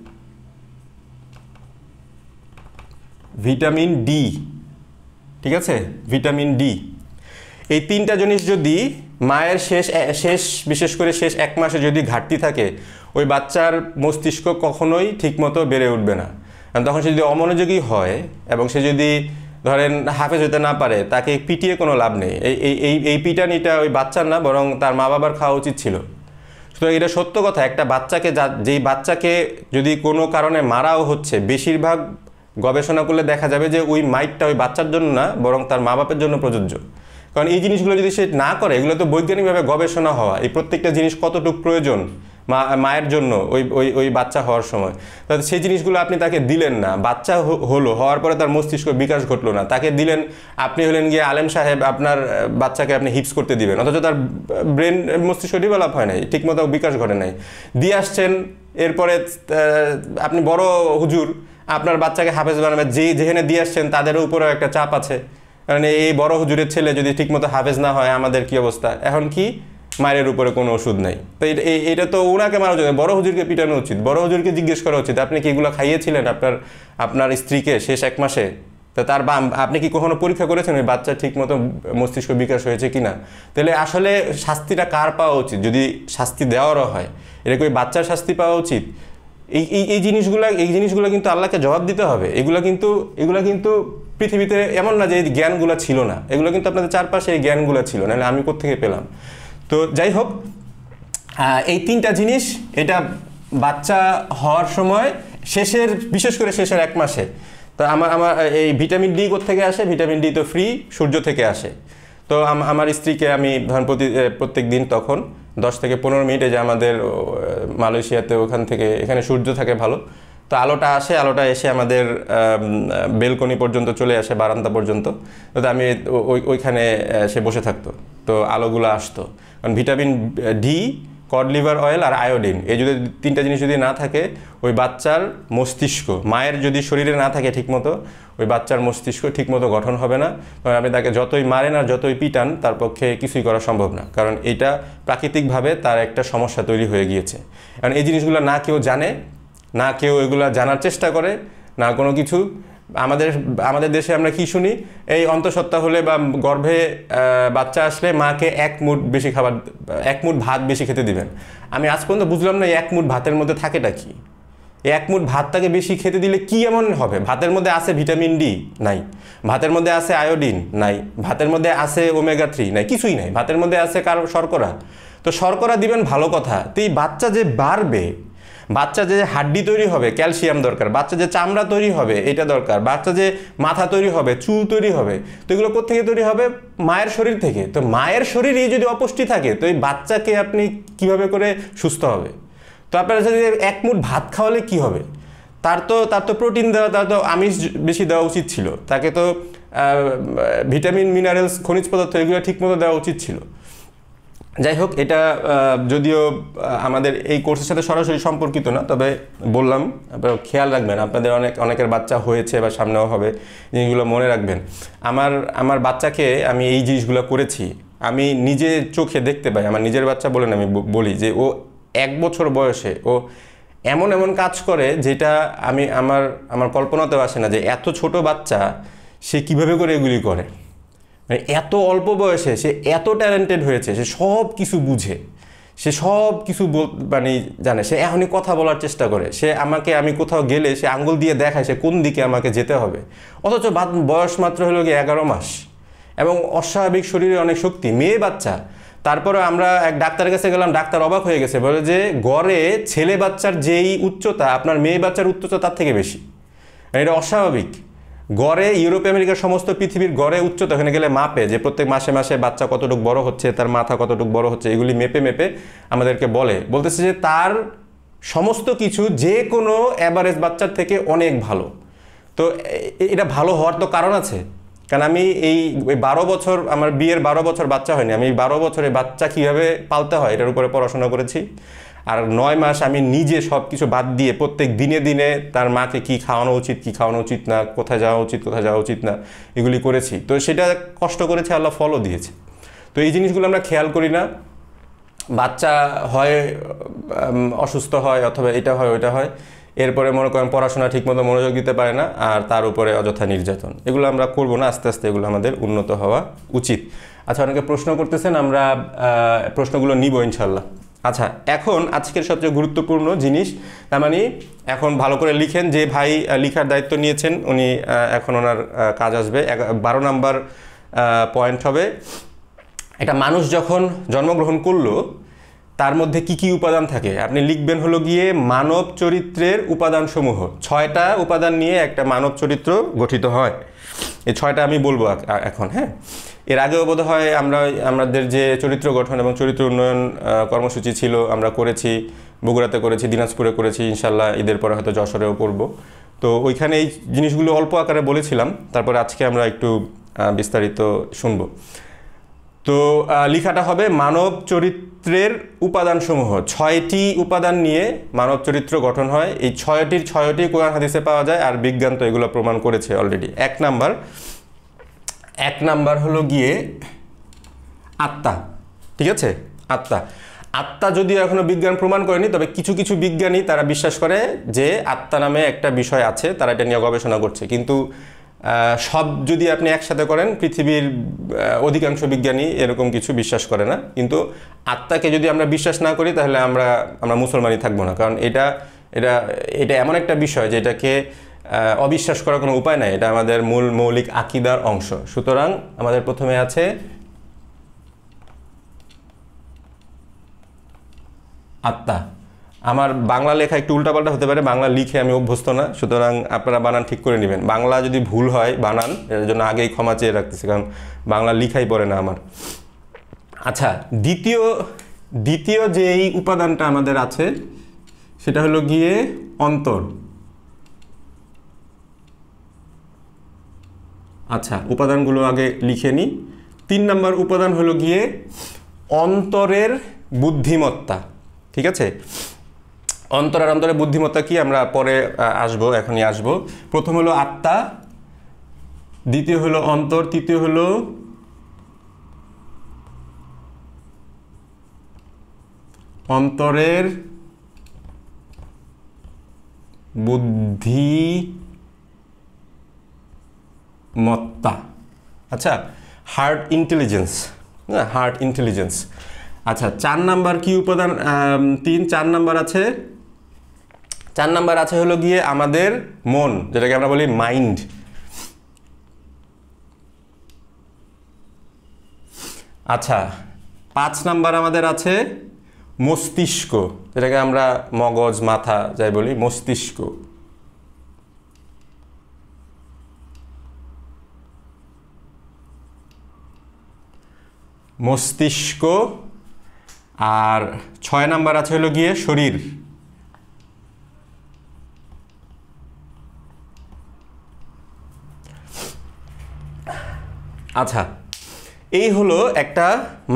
ভিটামিন ডি। ঠিক আছে, ভিটামিন ডি। এই 3টা জিনিস যদি মায়ের শেষ বিশেষ করে শেষ 1 মাসে যদি ঘাটতি থাকে, ওই বাচ্চার মস্তিষ্ক কখনোই ঠিকমতো বেড়ে উঠবে না। তখন সে যদি অমনোযোগী হয় এবং সে যদি ধরেন হাফেজ হতে না পারে, তাকে পিটিয়ে কোনো লাভ নেই। এই পিটানিটা ওই বাচ্চার না, বরং তার মা বাবার খাওয়া উচিত ছিল। সুতরাং এটা সত্য কথা, একটা বাচ্চাকে যেই বাচ্চাকে যদি কোনো কারণে মারাও হচ্ছে, বেশিরভাগ গবেষণা করলে দেখা যাবে যে ওই মাইটটা ওই বাচ্চার জন্য না, বরং তার মা বাপের জন্য প্রযোজ্য। কারণ এই জিনিসগুলো যদি সে না করে, এগুলো তো বৈজ্ঞানিকভাবে গবেষণা হওয়া, এই প্রত্যেকটা জিনিস কতটুকু প্রয়োজন মায়ের জন্য ওই ওই ওই বাচ্চা হওয়ার সময়, তাহলে সেই জিনিসগুলো আপনি তাকে দিলেন না। বাচ্চা হলো, হওয়ার পরে তার মস্তিষ্ক বিকাশ ঘটলো না, তাকে দিলেন, আপনি হলেন গিয়ে আলেম সাহেব, আপনার বাচ্চাকে আপনি হিপস করতে দিবেন, অথচ তার ব্রেন মস্তিষ্ক ডেভেলপ হয় নাই, ঠিকমতো বিকাশ ঘটে নাই, দিয়ে আসছেন। এরপরে আপনি বড় হুজুর, আপনার বাচ্চাকে হাফেজ বানাবেন, যেখানে দিয়ে আসছেন তাদেরও উপরেও একটা চাপ আছে, কারণ এই বড় হুজুরের ছেলে যদি ঠিকমতো হাফেজ না হয় আমাদের কি অবস্থা। এখন কি, মায়ের উপরে কোনো ওষুধ নাই, তো এটা তো ওনাকে মারা উচিত, বড় হুজুরকে পিটানো উচিত, বড় হুজুরকে জিজ্ঞেস করা উচিত আপনি কি এগুলো খাইয়েছিলেন আপনার স্ত্রীকে শেষ 1 মাসে, তো আপনি কি কখনো পরীক্ষা করেছেন ওই বাচ্চা ঠিকমতো মস্তিষ্ক বিকাশ হয়েছে কিনা। তাহলে আসলে শাস্তিটা কার পাওয়া উচিত, যদি শাস্তি দেওয়ারও হয় এটা কি ওই বাচ্চার শাস্তি পাওয়া উচিত। এই জিনিসগুলো কিন্তু আল্লাহকে জবাব দিতে হবে। এগুলো কিন্তু পৃথিবীতে এমন না যে এই জ্ঞানগুলো ছিল না, এগুলো কিন্তু আপনাদের চারপাশে এই জ্ঞানগুলো ছিল, নাহলে আমি কোত্থেকে পেলাম। তো যাই হোক, এই 3টা জিনিস এটা বাচ্চা হওয়ার সময় বিশেষ করে শেষের 1 মাসে। তো আমার এই ভিটামিন ডি কোত্থেকে আসে? ভিটামিন ডি তো ফ্রি, সূর্য থেকে আসে। তো আমার স্ত্রীকে আমি ধরেন প্রত্যেক দিন তখন 10 থেকে 15 মিনিটে, যে আমাদের মালয়েশিয়াতে ওখান থেকে এখানে সূর্য থাকে ভালো, তো আলোটা এসে আমাদের বেলকনি পর্যন্ত চলে আসে, বারান্দা পর্যন্ত। তো আমি ওইখানে সে বসে থাকতো, তো আলোগুলো আসতো। কারণ vitamin D, cod liver oil আর আয়োডিন, এই যদি 3টা জিনিস যদি না থাকে, ওই বাচ্চার মস্তিষ্ক, মায়ের যদি শরীরে না থাকে ঠিকমতো, ওই বাচ্চার মস্তিষ্ক ঠিকমতো গঠন হবে না। কারণ আপনি তাকে যতই মারেন আর যতই পিটান, তার পক্ষে কিছুই করা সম্ভব না, কারণ এটা প্রাকৃতিকভাবে তার একটা সমস্যা তৈরি হয়ে গিয়েছে। কারণ এই জিনিসগুলো না কেউ জানে, না কেউ এগুলা জানার চেষ্টা করে, না কোনো কিছু। আমাদের দেশে আমরা কি শুনি, এই অন্তঃসত্ত্বা হলে বা গর্ভে বাচ্চা আসলে মাকে 1 মুঠ বেশি খাবার, 1 মুঠ ভাত বেশি খেতে দিবেন। আমি আজ পর্যন্ত বুঝলাম না এই 1 মুঠ ভাতের মধ্যে থাকেটা কি। এই 1 মুঠ ভাতটাকে বেশি খেতে দিলে কি এমন হবে? ভাতের মধ্যে আছে ভিটামিন ডি নাই, ভাতের মধ্যে আছে আয়োডিন নাই, ভাতের মধ্যে আছে ওমেগা 3 নাই, কিছুই নাই। ভাতের মধ্যে আছে শর্করা। তো শর্করা দিবেন ভালো কথা, তো এই বাচ্চা যে বাড়বে, বাচ্চা যে হাড্ডি তৈরি হবে, ক্যালসিয়াম দরকার, বাচ্চা যে চামড়া তৈরি হবে এটা দরকার, বাচ্চা যে মাথা তৈরি হবে, চুল তৈরি হবে, তো এগুলো কোত্থেকে তৈরি হবে? মায়ের শরীর থেকে। তো মায়ের শরীরে যদি অপুষ্টি থাকে, তো এই বাচ্চাকে আপনি কিভাবে করে সুস্থ হবে? তো আপনার যদি 1 মুঠ ভাত খাওয়ালে কি হবে? তার তো প্রোটিন দেওয়া, তার তো আমিষ বেশি দেওয়া উচিত ছিল, তাকে তো ভিটামিন, মিনারেলস, খনিজ পদার্থ এগুলো ঠিকমতো দেওয়া উচিত ছিল। যাই হোক, এটা যদিও আমাদের এই কোর্সের সাথে সরাসরি সম্পর্কিত না, তবে বললাম আপনারা খেয়াল রাখবেন, আপনাদের অনেকের বাচ্চা হয়েছে বা সামনেও হবে, জিনিসগুলো মনে রাখবেন। আমার বাচ্চাকে আমি এই জিনিসগুলো করেছি, আমি নিজে চোখে দেখতে পাই। আমার নিজের বাচ্চা বলেন, আমি বলি যে ও 1 বছর বয়সে ও এমন কাজ করে যেটা আমার কল্পনাতেও আসে না, যে এত ছোট বাচ্চা সে কিভাবে করে এগুলি করে। মানে এত অল্প বয়সে সে এত ট্যালেন্টেড হয়েছে, সে সব কিছু বুঝে, সে সব কিছু মানে জানে, সে এখনই কথা বলার চেষ্টা করে, সে আমি কোথাও গেলে সে আঙ্গুল দিয়ে দেখায় সে কোন দিকে আমাকে যেতে হবে, অথচ বয়স মাত্র হলো গিয়ে 11 মাস, এবং অস্বাভাবিক শরীরে অনেক শক্তি, মেয়ে বাচ্চা। তারপরে আমরা এক ডাক্তারের কাছে গেলাম, ডাক্তার অবাক হয়ে গেছে, বলে যে গড়ে ছেলে বাচ্চার যেই উচ্চতা আপনার মেয়ে বাচ্চার উচ্চতা তার থেকে বেশি। এটা অস্বাভাবিক। গড়ে ইউরোপ আমেরিকার সমস্ত পৃথিবীর গড়ে উচ্চতা, ওখানে গেলে মাপে যে প্রত্যেক মাসে মাসে বাচ্চা কতটুকু বড় হচ্ছে, তার মাথা কতটুকু বড় হচ্ছে, এগুলি মেপে আমাদেরকে বলতেছে যে তার সমস্ত কিছু যে কোনো অ্যাভারেজ বাচ্চার থেকে অনেক ভালো। তো এটা ভালো হওয়ার তো কারণ আছে, কারণ আমি এই 12 বছর, আমার বিয়ের 12 বছর বাচ্চা হয়নি, আমি 12 বছরে বাচ্চা কীভাবে পালতে হয় এটার উপরে পড়াশোনা করেছি। আর 9 মাস আমি নিজে সব কিছু বাদ দিয়ে প্রত্যেক দিনে তার মাকে কি খাওয়ানো উচিত, কি খাওয়ানো উচিত না, কোথায় যাওয়া উচিত না, এগুলি করেছি। তো সেটা কষ্ট করেছে, আল্লাহ ফলও দিয়েছে। তো এই জিনিসগুলো আমরা খেয়াল করি না। বাচ্চা হয়, অসুস্থ হয়, অথবা এটা হয় ওইটা হয়, এরপরে মনে করেন পড়াশোনা ঠিকমতো মনোযোগ দিতে পারে না, আর তার উপরে অযথা নির্যাতন। এগুলো আমরা করবো না, আস্তে আস্তে এগুলো আমাদের উন্নত হওয়া উচিত। আচ্ছা, অনেকে প্রশ্ন করতেছেন, আমরা প্রশ্নগুলো নিব ইনশাল্লাহ। আচ্ছা, এখন আজকের সবচেয়ে গুরুত্বপূর্ণ জিনিস, তার মানে এখন ভালো করে লিখেন, যে ভাই লিখার দায়িত্ব নিয়েছেন উনি এখন ওনার কাজ আসবে। 12 নম্বর পয়েন্ট হবে, একটা মানুষ যখন জন্মগ্রহণ করলো তার মধ্যে কি কি উপাদান থাকে। আপনি লিখবেন হলো গিয়ে মানব চরিত্রের উপাদানসমূহ। 6টা উপাদান নিয়ে একটা মানব চরিত্র গঠিত হয়। এই 6টা আমি বলবো এখন। হ্যাঁ, এর আগেও বোধহয় আমাদের যে চরিত্র গঠন এবং চরিত্র উন্নয়ন কর্মসূচি ছিল আমরা করেছি, বগুড়াতে করেছি, দিনাজপুরে করেছি, ইনশাল্লাহ ঈদের পরে হয়তো যশোরেও করব। তো ওইখানে এই জিনিসগুলো অল্প আকারে বলেছিলাম, তারপরে আজকে আমরা একটু বিস্তারিত শুনব। তো লেখাটা হবে মানব চরিত্রের উপাদানসমূহ। 6টি উপাদান নিয়ে মানব চরিত্র গঠন হয়। এই 6টি কোরআন হাদিসে পাওয়া যায়, আর বিজ্ঞান তো এগুলো প্রমাণ করেছে অলরেডি। এক নাম্বার হলো গিয়ে আত্মা। ঠিক আছে, আত্মা যদিও এখনো বিজ্ঞান প্রমাণ করেনি, তবে কিছু কিছু বিজ্ঞানী তারা বিশ্বাস করে যে আত্মা নামে একটা বিষয় আছে, তারা এটা নিয়ে গবেষণা করছে। কিন্তু সব যদি আপনি একসাথে করেন, পৃথিবীর অধিকাংশ বিজ্ঞানী এরকম কিছু বিশ্বাস করে না। কিন্তু আত্মাকে যদি আমরা বিশ্বাস না করি তাহলে আমরা মুসলমানই থাকবো না, কারণ এটা এমন একটা বিষয় যে এটাকে অবিশ্বাস করার কোনো উপায় নাই। এটা আমাদের মৌলিক আকীদার অংশ। সুতরাং আমাদের প্রথমে আছে আত্মা। আমার বাংলা লেখা একটু উল্টাপাল্টা হতে পারে, বাংলা লিখে আমি অভ্যস্ত না, সুতরাং আপনারা বানান ঠিক করে নেবেন। বাংলা যদি ভুল হয় বানান, এর জন্য আগেই ক্ষমা চেয়ে রাখতেছি, কারণ বাংলা লিখাই পড়ে না আমার। আচ্ছা, দ্বিতীয় যে এই উপাদানটা আমাদের আছে সেটা হলো গিয়ে অন্তর। আচ্ছা, উপাদানগুলো আগে লিখে নিই। 3 নম্বর উপাদান হলো গিয়ে অন্তরের বুদ্ধিমত্তা। ঠিক আছে, অন্তরের বুদ্ধিমত্তা কি আমরা পরে আসবো, এখনই আসবো। প্রথম হলো আত্মা, দ্বিতীয় হলো অন্তর, তৃতীয় হলো অন্তরের বুদ্ধিমত্তা। আচ্ছা, হার্ট ইন্টেলিজেন্স। আচ্ছা, 4 নাম্বার কি উপাদান? 4 নাম্বার আছে হলো গিয়ে আমাদের মন, যেটাকে আমরা বলি মাইন্ড। আচ্ছা, 5 নাম্বার আমাদের আছে মস্তিষ্ক, যেটাকে আমরা মগজ, মাথা যাই বলি, মস্তিষ্ক। আর 6 নাম্বার আছে হলো গিয়ে শরীর। আচ্ছা, এই হলো একটা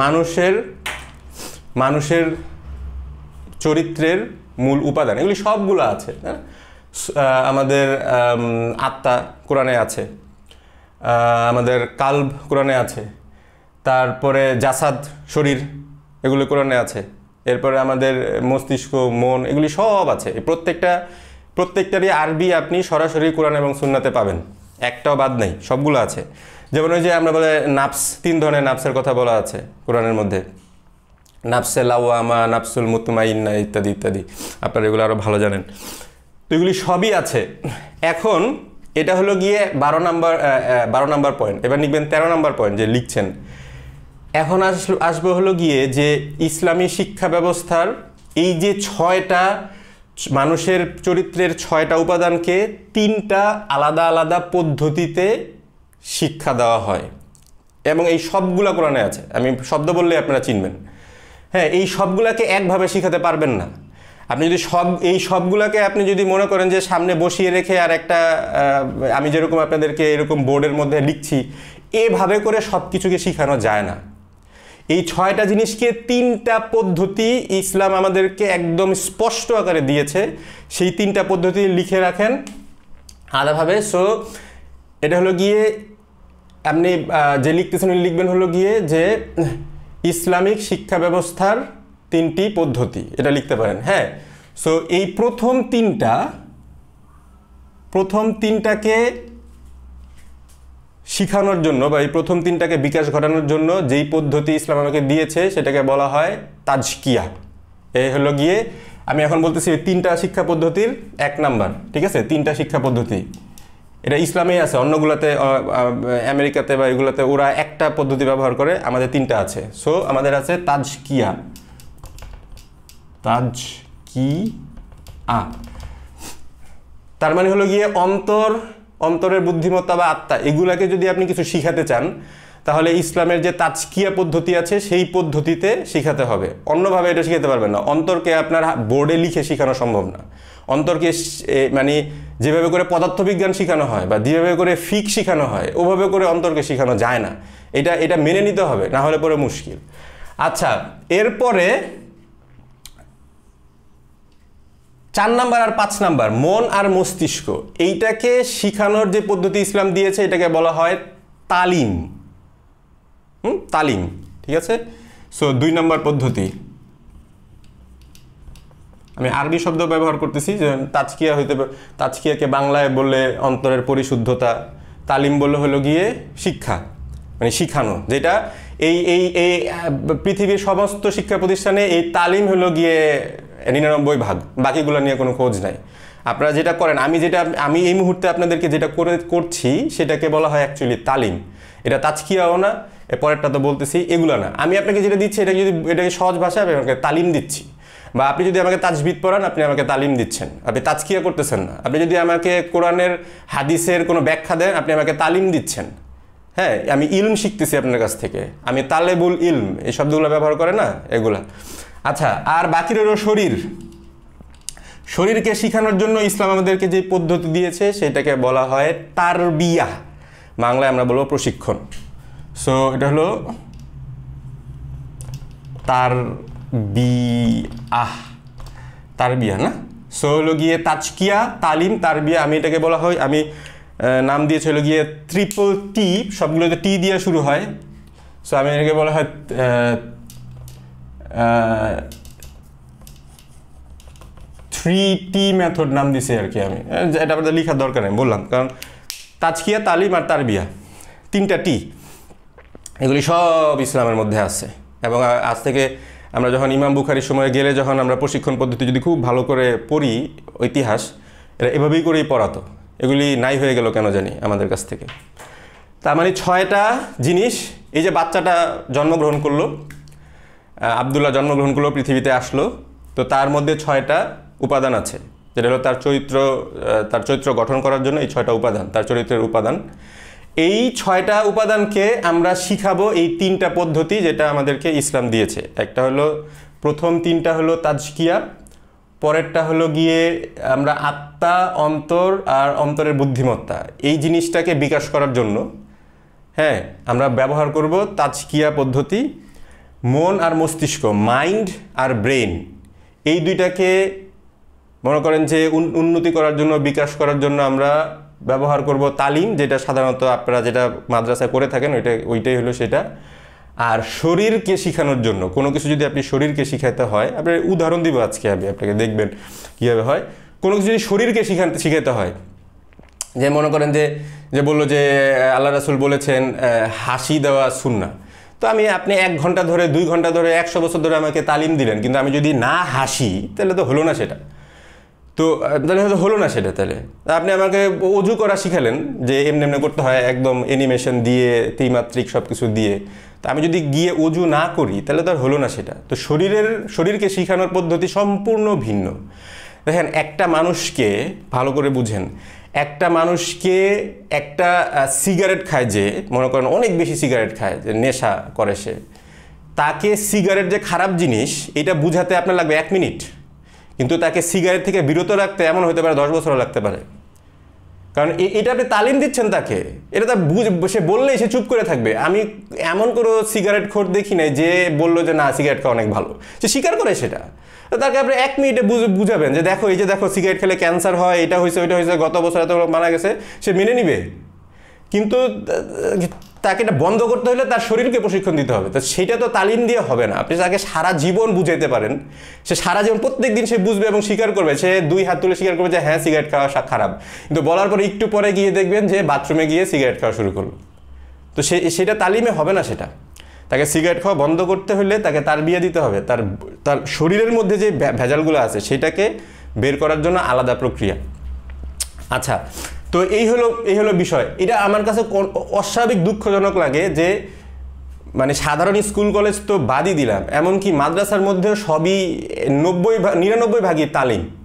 মানুষের চরিত্রের মূল উপাদান। এগুলি সবগুলো আছে। আমাদের আত্মা কোরআনে আছে, আমাদের কালব কোরআনে আছে, তারপরে জাসাদ শরীর এগুলো কোরআনে আছে, এরপরে আমাদের মস্তিষ্ক, মন, এগুলি সব আছে। প্রত্যেকটারই আরবি আপনি সরাসরি কোরআন এবং সুন্নাতে পাবেন, একটাও বাদ নেই, সবগুলো আছে। যেমন ওই যে আমরা বলে নাফস, 3 ধরনের নাফসের কথা বলা আছে কোরআনের মধ্যে, নাফসে লাওয়ামা, নাফসুল মুতমাইন্না ইত্যাদি ইত্যাদি। আপনারা এগুলো আরও ভালো জানেন। তো এগুলি সবই আছে। এখন এটা হলো গিয়ে 12 নাম্বার পয়েন্ট। এবার লিখবেন 13 নাম্বার পয়েন্ট যে লিখছেন। এখন আসবে হলো গিয়ে যে ইসলামী শিক্ষা ব্যবস্থার এই যে 6টা মানুষের চরিত্রের 6টা উপাদানকে 3টা আলাদা আলাদা পদ্ধতিতে শিক্ষা দেওয়া হয়, এবং এই সবগুলা কোরআনে আছে। আমি শব্দ বললে আপনারা চিনবেন। হ্যাঁ, এই সবগুলাকে একভাবে শিখাতে পারবেন না। আপনি যদি এই সবগুলাকে আপনি যদি মনে করেন যে সামনে বসিয়ে রেখে আর একটা আমি যেরকম আপনাদেরকে এরকম বোর্ডের মধ্যে লিখছি, এভাবে করে সব কিছুকে শেখানো যায় না। এই 6টা জিনিসকে 3টা পদ্ধতি ইসলাম আমাদেরকে একদম স্পষ্ট আকারে দিয়েছে। সেই 3টা পদ্ধতি লিখে রাখেন আলাদাভাবে। সো এটা হলো গিয়ে আপনি যে লিখতেছেন লিখবেন হলো গিয়ে যে ইসলামিক শিক্ষা ব্যবস্থার 3টি পদ্ধতি, এটা লিখতে পারেন। হ্যাঁ, সো এই প্রথম তিনটাকে শিখানোর জন্য বা এই প্রথম 3টাকে বিকাশ ঘটানোর জন্য যেই পদ্ধতি ইসলাম আমাকে দিয়েছে সেটাকে বলা হয় তাজকিয়া। এই হলো গিয়ে আমি এখন বলতেছি 3টা শিক্ষা পদ্ধতির 1 নাম্বার। ঠিক আছে, 3টা শিক্ষা পদ্ধতি এটা ইসলামেই আছে, অন্যগুলোতে আমেরিকাতে বা এগুলোতে ওরা একটা পদ্ধতি ব্যবহার করে, আমাদের 3টা আছে। সো আমাদের আছে তাজকিয়া। তার মানে হলো গিয়ে অন্তরের বুদ্ধিমত্তা বা আত্মা, এগুলাকে যদি আপনি কিছু শিখাতে চান তাহলে ইসলামের যে তাজকিয়া পদ্ধতি আছে সেই পদ্ধতিতে শেখাতে হবে, অন্যভাবে এটা শেখাতে পারবেন না। অন্তরকে আপনার বোর্ডে লিখে শেখানো সম্ভব না। অন্তরকে মানে যেভাবে করে পদার্থবিজ্ঞান শেখানো হয় বা যেভাবে করে ফিক শেখানো হয় ওভাবে করে অন্তরকে শেখানো যায় না। এটা মেনে নিতে হবে, না হলে পরে মুশকিল। আচ্ছা, এরপরে 4 নাম্বার আর 5 নাম্বার মন আর মস্তিষ্ক, এইটাকে শিখানোর যে পদ্ধতি ইসলাম দিয়েছে এটাকে বলা হয় তালিম। তালিম, ঠিক আছে। সো 2 নাম্বার পদ্ধতি, আমি আরবি শব্দ ব্যবহার করতেছি, যে তাজকিয়া হইতে, তাজকিয়াকে বাংলায় বললে অন্তরের পরিশুদ্ধতা, তালিম বললে হলো গিয়ে শিক্ষা, মানে শিখানো, যেটা এই এই এই পৃথিবীর সমস্ত শিক্ষা প্রতিষ্ঠানে এই তালিম হলো গিয়ে 99 ভাগ, বাকিগুলো নিয়ে কোনো খোঁজ নাই। আপনারা যেটা করেন, আমি এই মুহূর্তে আপনাদেরকে যেটা করছি সেটাকে বলা হয় অ্যাকচুয়ালি তালিম। এটা তাজকিয়াও না, পরেরটা তো বলতেছি, এগুলো না। আমি আপনাকে যেটা দিচ্ছি এটাকে সহজ ভাষায় আমি আপনাকে তালিম দিচ্ছি, বা আপনি যদি আমাকে তাজবিদ পড়ান আপনি আমাকে তালিম দিচ্ছেন, আপনি তাজকিয়া করতেছেন না। আপনি যদি আমাকে কোরআনের হাদিসের কোনো ব্যাখ্যা দেন আপনি আমাকে তালিম দিচ্ছেন। হ্যাঁ, আমি ইলম শিখতেছি আপনার কাছ থেকে, আমি তালেবুল ইলম, এই শব্দগুলো ব্যবহার করে না এগুলা। আচ্ছা, আর বাকি রইল শরীর। শরীরকে শেখানোর জন্য ইসলাম আমাদেরকে যে পদ্ধতি দিয়েছে সেটাকে বলা হয় তারবিয়া, বাংলায় আমরা বলবো প্রশিক্ষণ। সো এটা হলো তারবিয়া না। সো হলো গিয়ে তাজকিয়া, তালিম, তারবিয়া। আমি এটাকে বলা হয়, আমি নাম দিয়েছে হলো গিয়ে ট্রিপল টি, সবগুলোতে টি দিয়ে শুরু হয়। সো আমি এটাকে বলা হয় 3T মেথড নাম দিছি আর কি। আমি এটা আপনাদের লেখার দরকার নেই, বললাম, কারণ তাজকিয়া, তালিম আর তারবিয়া, 3টা টি, এগুলি সব ইসলামের মধ্যে আছে। এবং আজ থেকে আমরা যখন ইমাম বুখারীর সময় গেলে যখন আমরা প্রশিক্ষণ পদ্ধতি যদি খুব ভালো করে পড়ি, ইতিহাস, এরা এভাবেই করেই পড়াতো। এগুলি নাই হয়ে গেল কেন জানি আমাদের কাছ থেকে। তার মানে 6টা জিনিস। এই যে বাচ্চাটা জন্মগ্রহণ করলো, আব্দুল্লাহ জন্মগ্রহণ করলো, পৃথিবীতে আসলো, তো তার মধ্যে 6টা উপাদান আছে, যেটা হলো তার চরিত্র গঠন করার জন্য এই 6টা উপাদান, তার চরিত্রের উপাদান। এই 6টা উপাদানকে আমরা শিখাবো এই 3টা পদ্ধতি যেটা আমাদেরকে ইসলাম দিয়েছে। একটা হলো, প্রথম 3টা হলো তাজকিয়া, পরেরটা হলো গিয়ে আমরা আত্মা, অন্তর আর অন্তরের বুদ্ধিমত্তা, এই জিনিসটাকে বিকাশ করার জন্য, হ্যাঁ, আমরা ব্যবহার করব তাজকিয়া পদ্ধতি। মন আর মস্তিষ্ক, মাইন্ড আর ব্রেন, এই দুইটাকে মনে করেন যে উন্নতি করার জন্য, বিকাশ করার জন্য আমরা ব্যবহার করব তালিম, যেটা সাধারণত আপনারা যেটা মাদ্রাসায় করে থাকেন ওইটাই হলো সেটা। আর শরীরকে শেখানোর জন্য, কোনো কিছু যদি আপনি শরীরকে শিখাতে হয়, আপনার উদাহরণ দিব আজকে, আমি আপনাকে দেখবেন কীভাবে হয়। কোনো কিছু যদি শরীরকে শিখাতে হয়, যে মনে করেন যে বললো যে আল্লাহ রাসূল বলেছেন হাসি দেওয়া সুন্নাহ, তো আপনি 1 ঘন্টা ধরে, 2 ঘন্টা ধরে, 100 বছর ধরে আমাকে তালিম দিলেন, কিন্তু আমি যদি না হাসি তাহলে তো হলো না সেটা, তাহলে হয়তো হলো না সেটা। তাহলে আপনি আমাকে অজু করা শিখালেন, যে এমনি করতে হয়, একদম অ্যানিমেশন দিয়ে, ত্রিমাত্রিক সব কিছু দিয়ে, তা আমি যদি গিয়ে অজু না করি তাহলে তো আর হলো না সেটা। তো শরীরকে শেখানোর পদ্ধতি সম্পূর্ণ ভিন্ন। দেখেন, একটা মানুষকে ভালো করে বুঝেন, একটা মানুষকে একটা সিগারেট খায়, যে মনে করেন অনেক বেশি সিগারেট খায়, যে নেশা করে সে, তাকে সিগারেট যে খারাপ জিনিস এটা বুঝাতে আপনার লাগবে 1 মিনিট, কিন্তু তাকে সিগারেট থেকে বিরত রাখতে এমন হতে পারে 10 বছরও লাগতে পারে। কারণ এটা আপনি তালিম দিচ্ছেন তাকে, এটা তার সে বললেই সে চুপ করে থাকবে। আমি এমন কোনো সিগারেট খোর দেখি নাই যে বললো যে না সিগারেট খাওয়া অনেক ভালো, সে স্বীকার করে সেটা। তাকে আপনি 1 মিনিটে বুঝাবেন যে দেখো, এই যে দেখো সিগারেট খেলে ক্যান্সার হয়, এটা হয়েছে, ওইটা হয়েছে, গত বছর এত মারা গেছে, সে মেনে নিবে। কিন্তু তাকে এটা বন্ধ করতে হলে তার শরীরকে প্রশিক্ষণ দিতে হবে। তো সেটা তো তালিম দিয়ে হবে না। আপনি তাকে সারা জীবন বুঝাইতে পারেন, সে সারা জীবন প্রত্যেক দিন সে বুঝবে এবং স্বীকার করবে, সে 2 হাত তুলে স্বীকার করবে যে হ্যাঁ সিগারেট খাওয়া খারাপ, কিন্তু বলার পরে একটু পরে গিয়ে দেখবেন যে বাথরুমে গিয়ে সিগারেট খাওয়া শুরু করলো। তো সেটা তালিমে হবে না। সেটা তাকে সিগারেট খাওয়া বন্ধ করতে হলে তাকে তারবিয়া দিতে হবে, তার শরীরের মধ্যে যে ভেজালগুলো আছে সেটাকে বের করার জন্য আলাদা প্রক্রিয়া। আচ্ছা, তো এই হলো বিষয়। এটা আমার কাছে অস্বাভাবিক দুঃখজনক লাগে যে মানে সাধারণ স্কুল কলেজ তো বাদই দিলাম, এমনকি মাদ্রাসার মধ্যেও সবই 99 ভাগই তালিম,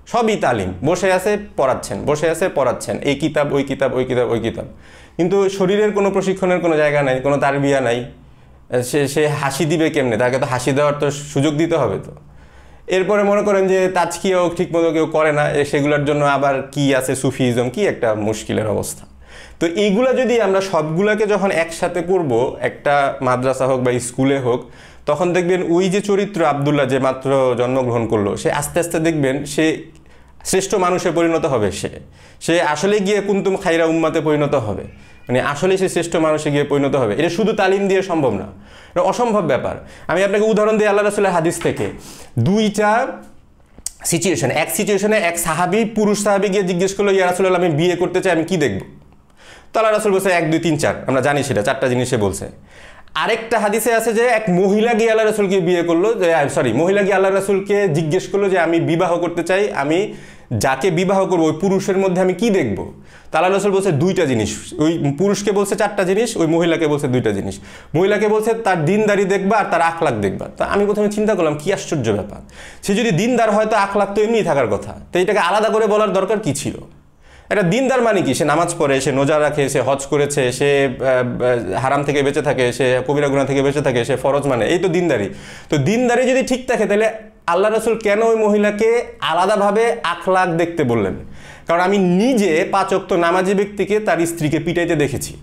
সবই তালিম, বসে আছে পড়াচ্ছেন, বসে আছে পড়াচ্ছেন, এই কিতাব ওই কিতাব ওই কিতাব ওই কিতাব, কিন্তু শরীরের কোনো প্রশিক্ষণের কোনো জায়গা নাই, কোনো তারবিয়া নাই। সে হাসি দিবে কেমনে? তাকে তো হাসি দেওয়ার তো সুযোগ দিতে হবে। তো এরপরে মনে করেন যে তাজকিয়াও ঠিকমতো কেউ করে না, সেগুলোর জন্য আবার কি আছে সুফিজম, কি একটা মুশকিলের অবস্থা। তো এইগুলা যদি আমরা সবগুলাকে যখন একসাথে করব, একটা মাদ্রাসা হোক বা স্কুলে হোক, তখন দেখবেন ওই যে চরিত্র আব্দুল্লাহ যে মাত্র জন্মগ্রহণ করলো, সে আস্তে আস্তে দেখবেন সে শ্রেষ্ঠ মানুষে পরিণত হবে। সে আসলে গিয়ে কুনতুম খাইরা উম্মাতে পরিণত হবে, মানে আসলে সে শ্রেষ্ঠ মানুষে গিয়ে পরিণত হবে। এটা শুধু তালিম দিয়ে সম্ভব না, এটা অসম্ভব ব্যাপার। আমি আপনাকে উদাহরণ দিই আল্লাহ রাসূলের হাদিস থেকে। দুইটা সিচুয়েশন, এক সিচুয়েশনে এক সাহাবী, পুরুষ সাহাবী গিয়ে জিজ্ঞেস করলো, ইয়া রাসূলুল্লাহ আমি বিয়ে করতে চাই, আমি কি দেখব? তো আল্লাহ রাসূল বলছে 1 2 3 4, আমরা জানি সেটা 4টা জিনিস সে বলছে। আরেকটা হাদিসে আছে যে এক মহিলা গিয়ে আল্লাহ রাসূলকে বিয়ে করলো, মহিলা গিয়ে আল্লাহ রাসূলকে জিজ্ঞেস করলো যে আমি বিবাহ করতে চাই, আমি যাকে বিবাহ করবো ওই পুরুষের মধ্যে আমি কি দেখব? তা আল্লাহ রাসূল বলছে 2টা জিনিস। ওই পুরুষকে বলছে 4টা জিনিস, ওই মহিলাকে বলছে 2টা জিনিস। মহিলাকে বলছে তার দিনদারি দেখবা আর তার আখলাক দেখবা। তা আমি প্রথমে চিন্তা করলাম কি আশ্চর্য ব্যাপার, সে যদি দিনদার হয় তো আখলাক তো এমনিই থাকার কথা, তো এটাকে আলাদা করে বলার দরকার কি ছিল? এটা দিনদার মানে কি? সে নামাজ পড়ে, সে রোজা রাখে, সে হজ করেছে, সে হারাম থেকে বেঁচে থাকে, সে কবিরা গুনাহ থেকে বেঁচে থাকে, সে ফরজ মানে, এই তো দিনদারি। তো দিনদারি যদি ঠিক থাকে তাহলে আল্লাহ রাসূল কেন ওই মহিলাকে আলাদাভাবে আখলাক দেখতে বললেন? কারণ আমি নিজে 5 ওয়াক্ত নামাজি ব্যক্তিকে তার স্ত্রীকে পিটাইতে দেখেছি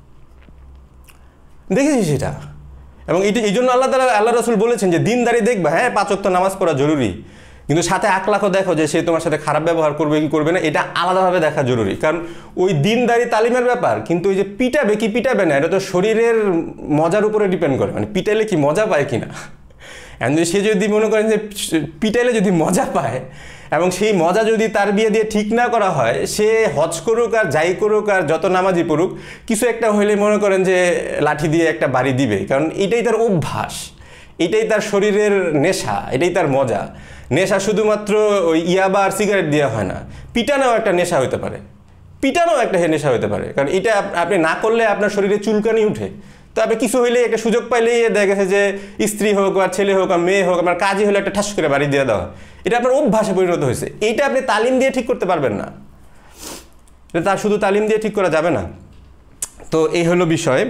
সেটা। এবং এই জন্য আল্লাহ রাসূল বলেছেন যে দিনদারি দেখবা, হ্যাঁ 5 ওয়াক্ত নামাজ পড়া জরুরি, কিন্তু সাথে আখলাকও দেখো যে সে তোমার সাথে খারাপ ব্যবহার করবে কি করবে না, এটা আলাদাভাবে দেখা জরুরি। কারণ ওই দিনদারি তালিমের ব্যাপার, কিন্তু ওই যে পিটাবে কি পিটাবে না, এটা তো শরীরের মজার উপরে ডিপেন্ড করে, মানে পিটাইলে কি মজা পায় কিনা। সে যদি মনে করেন যে পিটাইলে যদি মজা পায়, এবং সেই মজা যদি তার বিয়ে দিয়ে ঠিক না করা হয়, সে হজ করুক আর যাই করুক আর যত নামাজি পড়ুক, কিছু একটা হইলে মনে করেন যে লাঠি দিয়ে একটা বাড়ি দিবে, কারণ এটাই তার অভ্যাস, এটাই তার শরীরের নেশা, এটাই তার মজা। নেশা শুধুমাত্র ওই ইয়াবা আর সিগারেট দেওয়া হয় না, পিটানোও একটা নেশা হতে পারে, পিটানোও একটা নেশা হতে পারে। কারণ এটা আপনি না করলে আপনার শরীরে চুলকানি উঠে, তো আপনি কিছু হইলে একটা সুযোগ পাইলেই দেখা গেছে যে স্ত্রী হোক আর ছেলে হোক আর মেয়ে হোক, আপনার কাজই হলে একটা ঠাস করে বাড়ি দিয়ে দেওয়া, এটা আপনার অভ্যাসে পরিণত হয়েছে। এইটা আপনি তালিম দিয়ে ঠিক করতে পারবেন না, তার শুধু তালিম দিয়ে ঠিক করা যাবে না। তো এই হলো বিষয়।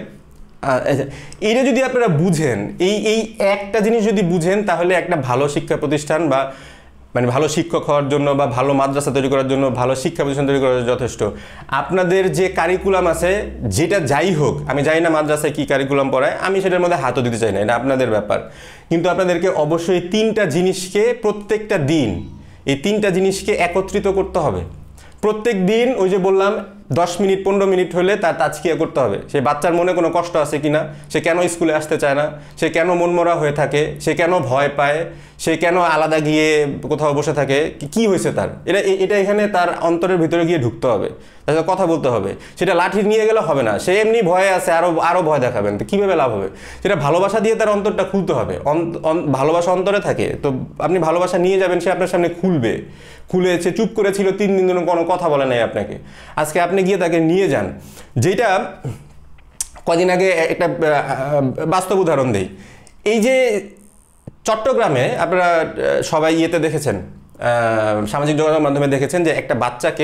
এটা যদি আপনারা বুঝেন, এই একটা জিনিস যদি বুঝেন, তাহলে একটা ভালো শিক্ষা প্রতিষ্ঠান বা মানে ভালো শিক্ষক হওয়ার জন্য বা ভালো মাদ্রাসা তৈরি করার জন্য, ভালো শিক্ষা প্রতিষ্ঠান তৈরি করার জন্য যথেষ্ট। আপনাদের যে কারিকুলাম আছে, যেটা যাই হোক, আমি জানি না মাদ্রাসায় কী কারিকুলাম পড়ায়, আমি সেটার মধ্যে হাতও দিতে চাই না, এটা আপনাদের ব্যাপার। কিন্তু আপনাদেরকে অবশ্যই 3টা জিনিসকে প্রত্যেকটা দিন, এই 3টা জিনিসকে একত্রিত করতে হবে। প্রত্যেক দিন ওই যে বললাম 10 মিনিট 15 মিনিট হলে তার তাজকিয়া করতে হবে। সে বাচ্চার মনে কোনো কষ্ট আছে কিনা, সে কেন স্কুলে আসতে চায় না, সে কেন মনমরা হয়ে থাকে, সে কেন ভয় পায়, সে কেন আলাদা গিয়ে কোথাও বসে থাকে, কি হয়েছে তার, এটা এখানে তার অন্তরের ভিতরে গিয়ে ঢুকতে হবে, তার সাথে কথা বলতে হবে। সেটা লাঠি নিয়ে গেলে হবে না, সে এমনি ভয়ে আছে, আরও ভয় দেখাবেন, তো কীভাবে লাভ হবে? সেটা ভালোবাসা দিয়ে তার অন্তরটা খুলতে হবে। ভালোবাসা অন্তরে থাকে, তো আপনি ভালোবাসা নিয়ে যাবেন, সে আপনার সামনে খুলবে। খুলেছে, চুপ করেছিল 3 দিন ধরে, কোনো কথা বলে নাই আপনাকে, আজকে আপনি গিয়ে তাকে নিয়ে যান। যেটা কদিন আগে একটা বাস্তব উদাহরণ দেই, এই যে চট্টগ্রামে আপনারা সবাই ইয়েতে দেখেছেন, সামাজিক যোগাযোগ মাধ্যমে দেখেছেন যে একটা বাচ্চাকে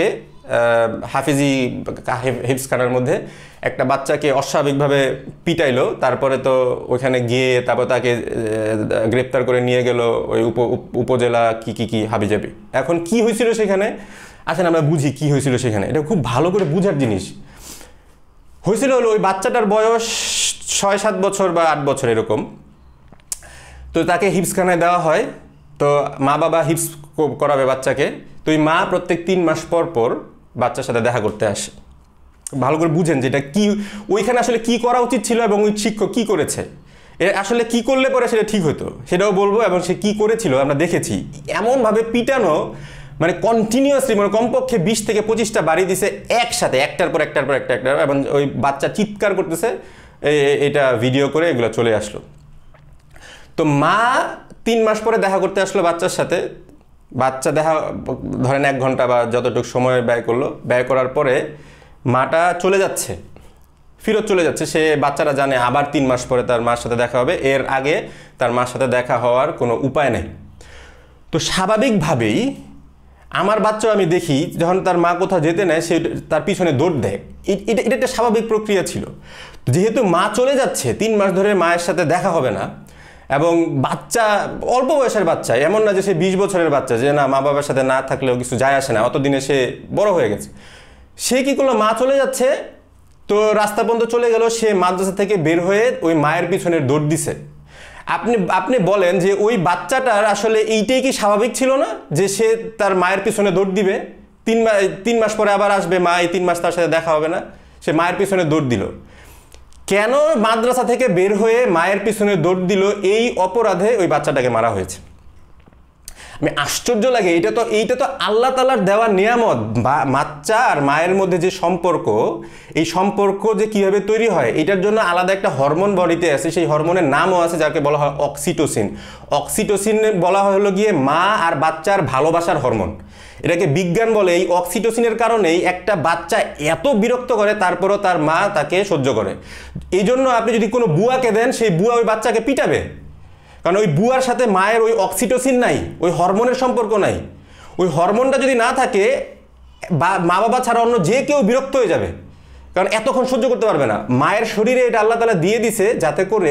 হিফজখানার মধ্যে একটা বাচ্চাকে অস্বাভাবিকভাবে পিটাইলো, তারপরে তো ওইখানে গিয়ে তারপর তাকে গ্রেপ্তার করে নিয়ে গেল ওই উপজেলা কি হাবিজাবি। এখন কি হয়েছিল সেখানে, আসেন আমরা বুঝি কি হয়েছিল সেখানে। এটা খুব ভালো করে বুঝার জিনিস। হয়েছিল হলো ওই বাচ্চাটার বয়স 6-7 বছর বা 8 বছর এরকম। তো তাকে হিফজখানায় দেওয়া হয়, তো মা বাবা হিফজ করাবে বাচ্চাকে, তো ওই মা প্রত্যেক 3 মাস পর পর বাচ্চার সাথে দেখা করতে আসে। ভালো করে বুঝেন যেটা কি, ওইখানে আসলে কি করা উচিত ছিল এবং ওই শিক্ষক কি করেছে, আসলে কি করলে পরে সেটা ঠিক হতো সেটাও বলবো, এবং সে কি করেছিল আমরা দেখেছি। এমনভাবে পিটানো, মানে কন্টিনিউয়াসলি, মানে কমপক্ষে 20 থেকে 25টা বাড়ি দিছে একসাথে, একটার পর একটার পর একটা, এবং ওই বাচ্চা চিৎকার করতেছে, এটা ভিডিও করে এগুলো চলে আসলো। তো মা 3 মাস পরে দেখা করতে আসলো বাচ্চার সাথে। বাচ্চা দেখা ধরেন 1 ঘন্টা বা যতটুকু সময় ব্যয় করলো, ব্যয় করার পরে মাটা চলে যাচ্ছে, ফেরত চলে যাচ্ছে। সে বাচ্চারা জানে আবার 3 মাস পরে তার মার সাথে দেখা হবে, এর আগে তার মার সাথে দেখা হওয়ার কোনো উপায় নেই। তো স্বাভাবিকভাবেই আমার বাচ্চাও আমি দেখি যখন তার মা কোথাও যেতে নেয় সে তার পিছনে দৌড় দেয়। এটা এটা একটা স্বাভাবিক প্রক্রিয়া ছিল। যেহেতু মা চলে যাচ্ছে, 3 মাস ধরে মায়ের সাথে দেখা হবে না, এবং বাচ্চা অল্প বয়সের বাচ্চা, এমন না যে সে 20 বছরের বাচ্চা যে না মা বাবার সাথে না থাকলেও কিছু যায় আসে না, অতদিনে সে বড় হয়ে গেছে। সে কি করলো, মা চলে যাচ্ছে তো রাস্তা পর্যন্ত চলে গেল, সে মাদ্রাসা থেকে বের হয়ে ওই মায়ের পিছনে দৌড় দিছে। আপনি বলেন যে ওই বাচ্চাটার আসলে এইটাই কি স্বাভাবিক ছিল না যে সে তার মায়ের পিছনে দৌড় দিবে? 3 মাস পরে আবার আসবে মা, এই 3 মাস তার সাথে দেখা হবে না, সে মায়ের পিছনে দৌড় দিল। কেন মাদ্রাসা থেকে বের হয়ে মায়ের পিছনে দৌড় দিল? এই অপরাধে ওই বাচ্চাটাকে মারা হয়েছে। আমি আশ্চর্য লাগে, এইটা তো আল্লাহ তাআলার দেওয়া নিয়ামত। বাচ্চা আর মায়ের মধ্যে যে সম্পর্ক, এই সম্পর্ক যে কিভাবে তৈরি হয় এটার জন্য আলাদা একটা হরমোন বডিতে আছে, সেই হরমোনের নামও আছে যাকে বলা হয় অক্সিটোসিন। অক্সিটোসিন বলা হলো গিয়ে মা আর বাচ্চার ভালোবাসার হরমোন। এটাকে বিজ্ঞান বলে এই অক্সিটোসিনের কারণেই একটা বাচ্চা এত বিরক্ত করে তারপরও তার মা তাকে সহ্য করে। এই জন্য আপনি যদি কোনো বুয়াকে দেন, সেই বুয়া ওই বাচ্চাকে পিটাবে, কারণ ওই বুয়ার সাথে মায়ের ওই অক্সিটোসিন নাই, ওই হরমোনের সম্পর্ক নাই। ওই হরমোনটা যদি না থাকে, মা বাবা ছাড়া অন্য যে কেউ বিরক্ত হয়ে যাবে, কারণ এতক্ষণ সহ্য করতে পারবে না। মায়ের শরীরে এটা আল্লাহ তাআলা দিয়ে দিছে যাতে করে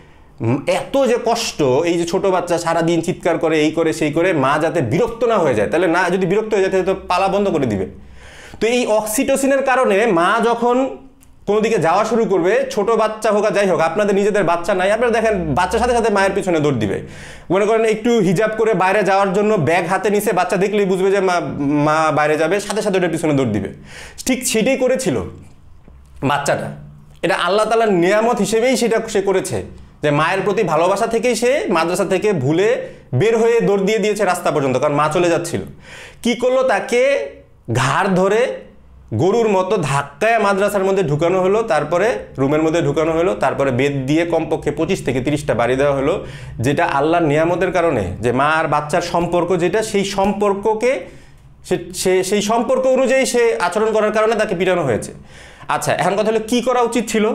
এত যে কষ্ট, এই যে ছোট বাচ্চা সারাদিন চিৎকার করে, এই করে সেই করে, মা যাতে বিরক্ত না হয়ে যায়। তাহলে না, যদি বিরক্ত হয়ে যায় তাহলে তো পালা বন্ধ করে দিবে। তো এই অক্সিটোসিনের কারণে মা যখন কোনো দিকে যাওয়া শুরু করবে, ছোট বাচ্চা হোক আর যাই হোক, আপনাদের নিজেদের বাচ্চা নাই, আপনারা দেখেন বাচ্চার সাথে সাথে মায়ের পিছনে দৌড় দিবে। মনে করেন একটু হিজাব করে বাইরে যাওয়ার জন্য ব্যাগ হাতে নিছে, বাচ্চা দেখলেই বুঝবে যে মা বাইরে যাবে, সাথে সাথে ওটার পিছনে দৌড় দিবে। ঠিক সেটাই করেছিল বাচ্চাটা। এটা আল্লাহ তাআলার নিয়ামত হিসেবেই সেটা সে করেছে, যে মায়ের প্রতি ভালোবাসা থেকেই সে মাদ্রাসা থেকে ভুলে বের হয়ে দৌড় দিয়ে দিয়েছে রাস্তা পর্যন্ত, কারণ মা চলে যাচ্ছিল। কি করলো, তাকে ঘাড় ধরে গরুর মতো ধাক্কায় মাদ্রাসার মধ্যে ঢুকানো হলো, তারপরে রুমের মধ্যে ঢুকানো হলো, তারপরে বেদ দিয়ে কমপক্ষে 25 থেকে 30টা বাড়ি দেওয়া হলো, যেটা আল্লাহর নিয়ামতের কারণে, যে মা আর বাচ্চার সম্পর্ক যেটা, সেই সম্পর্ককে সেই সম্পর্ক অনুযায়ী সে আচরণ করার কারণে তাকে পিটানো হয়েছে। আচ্ছা, এখন কথা হলো কি করা উচিত ছিল?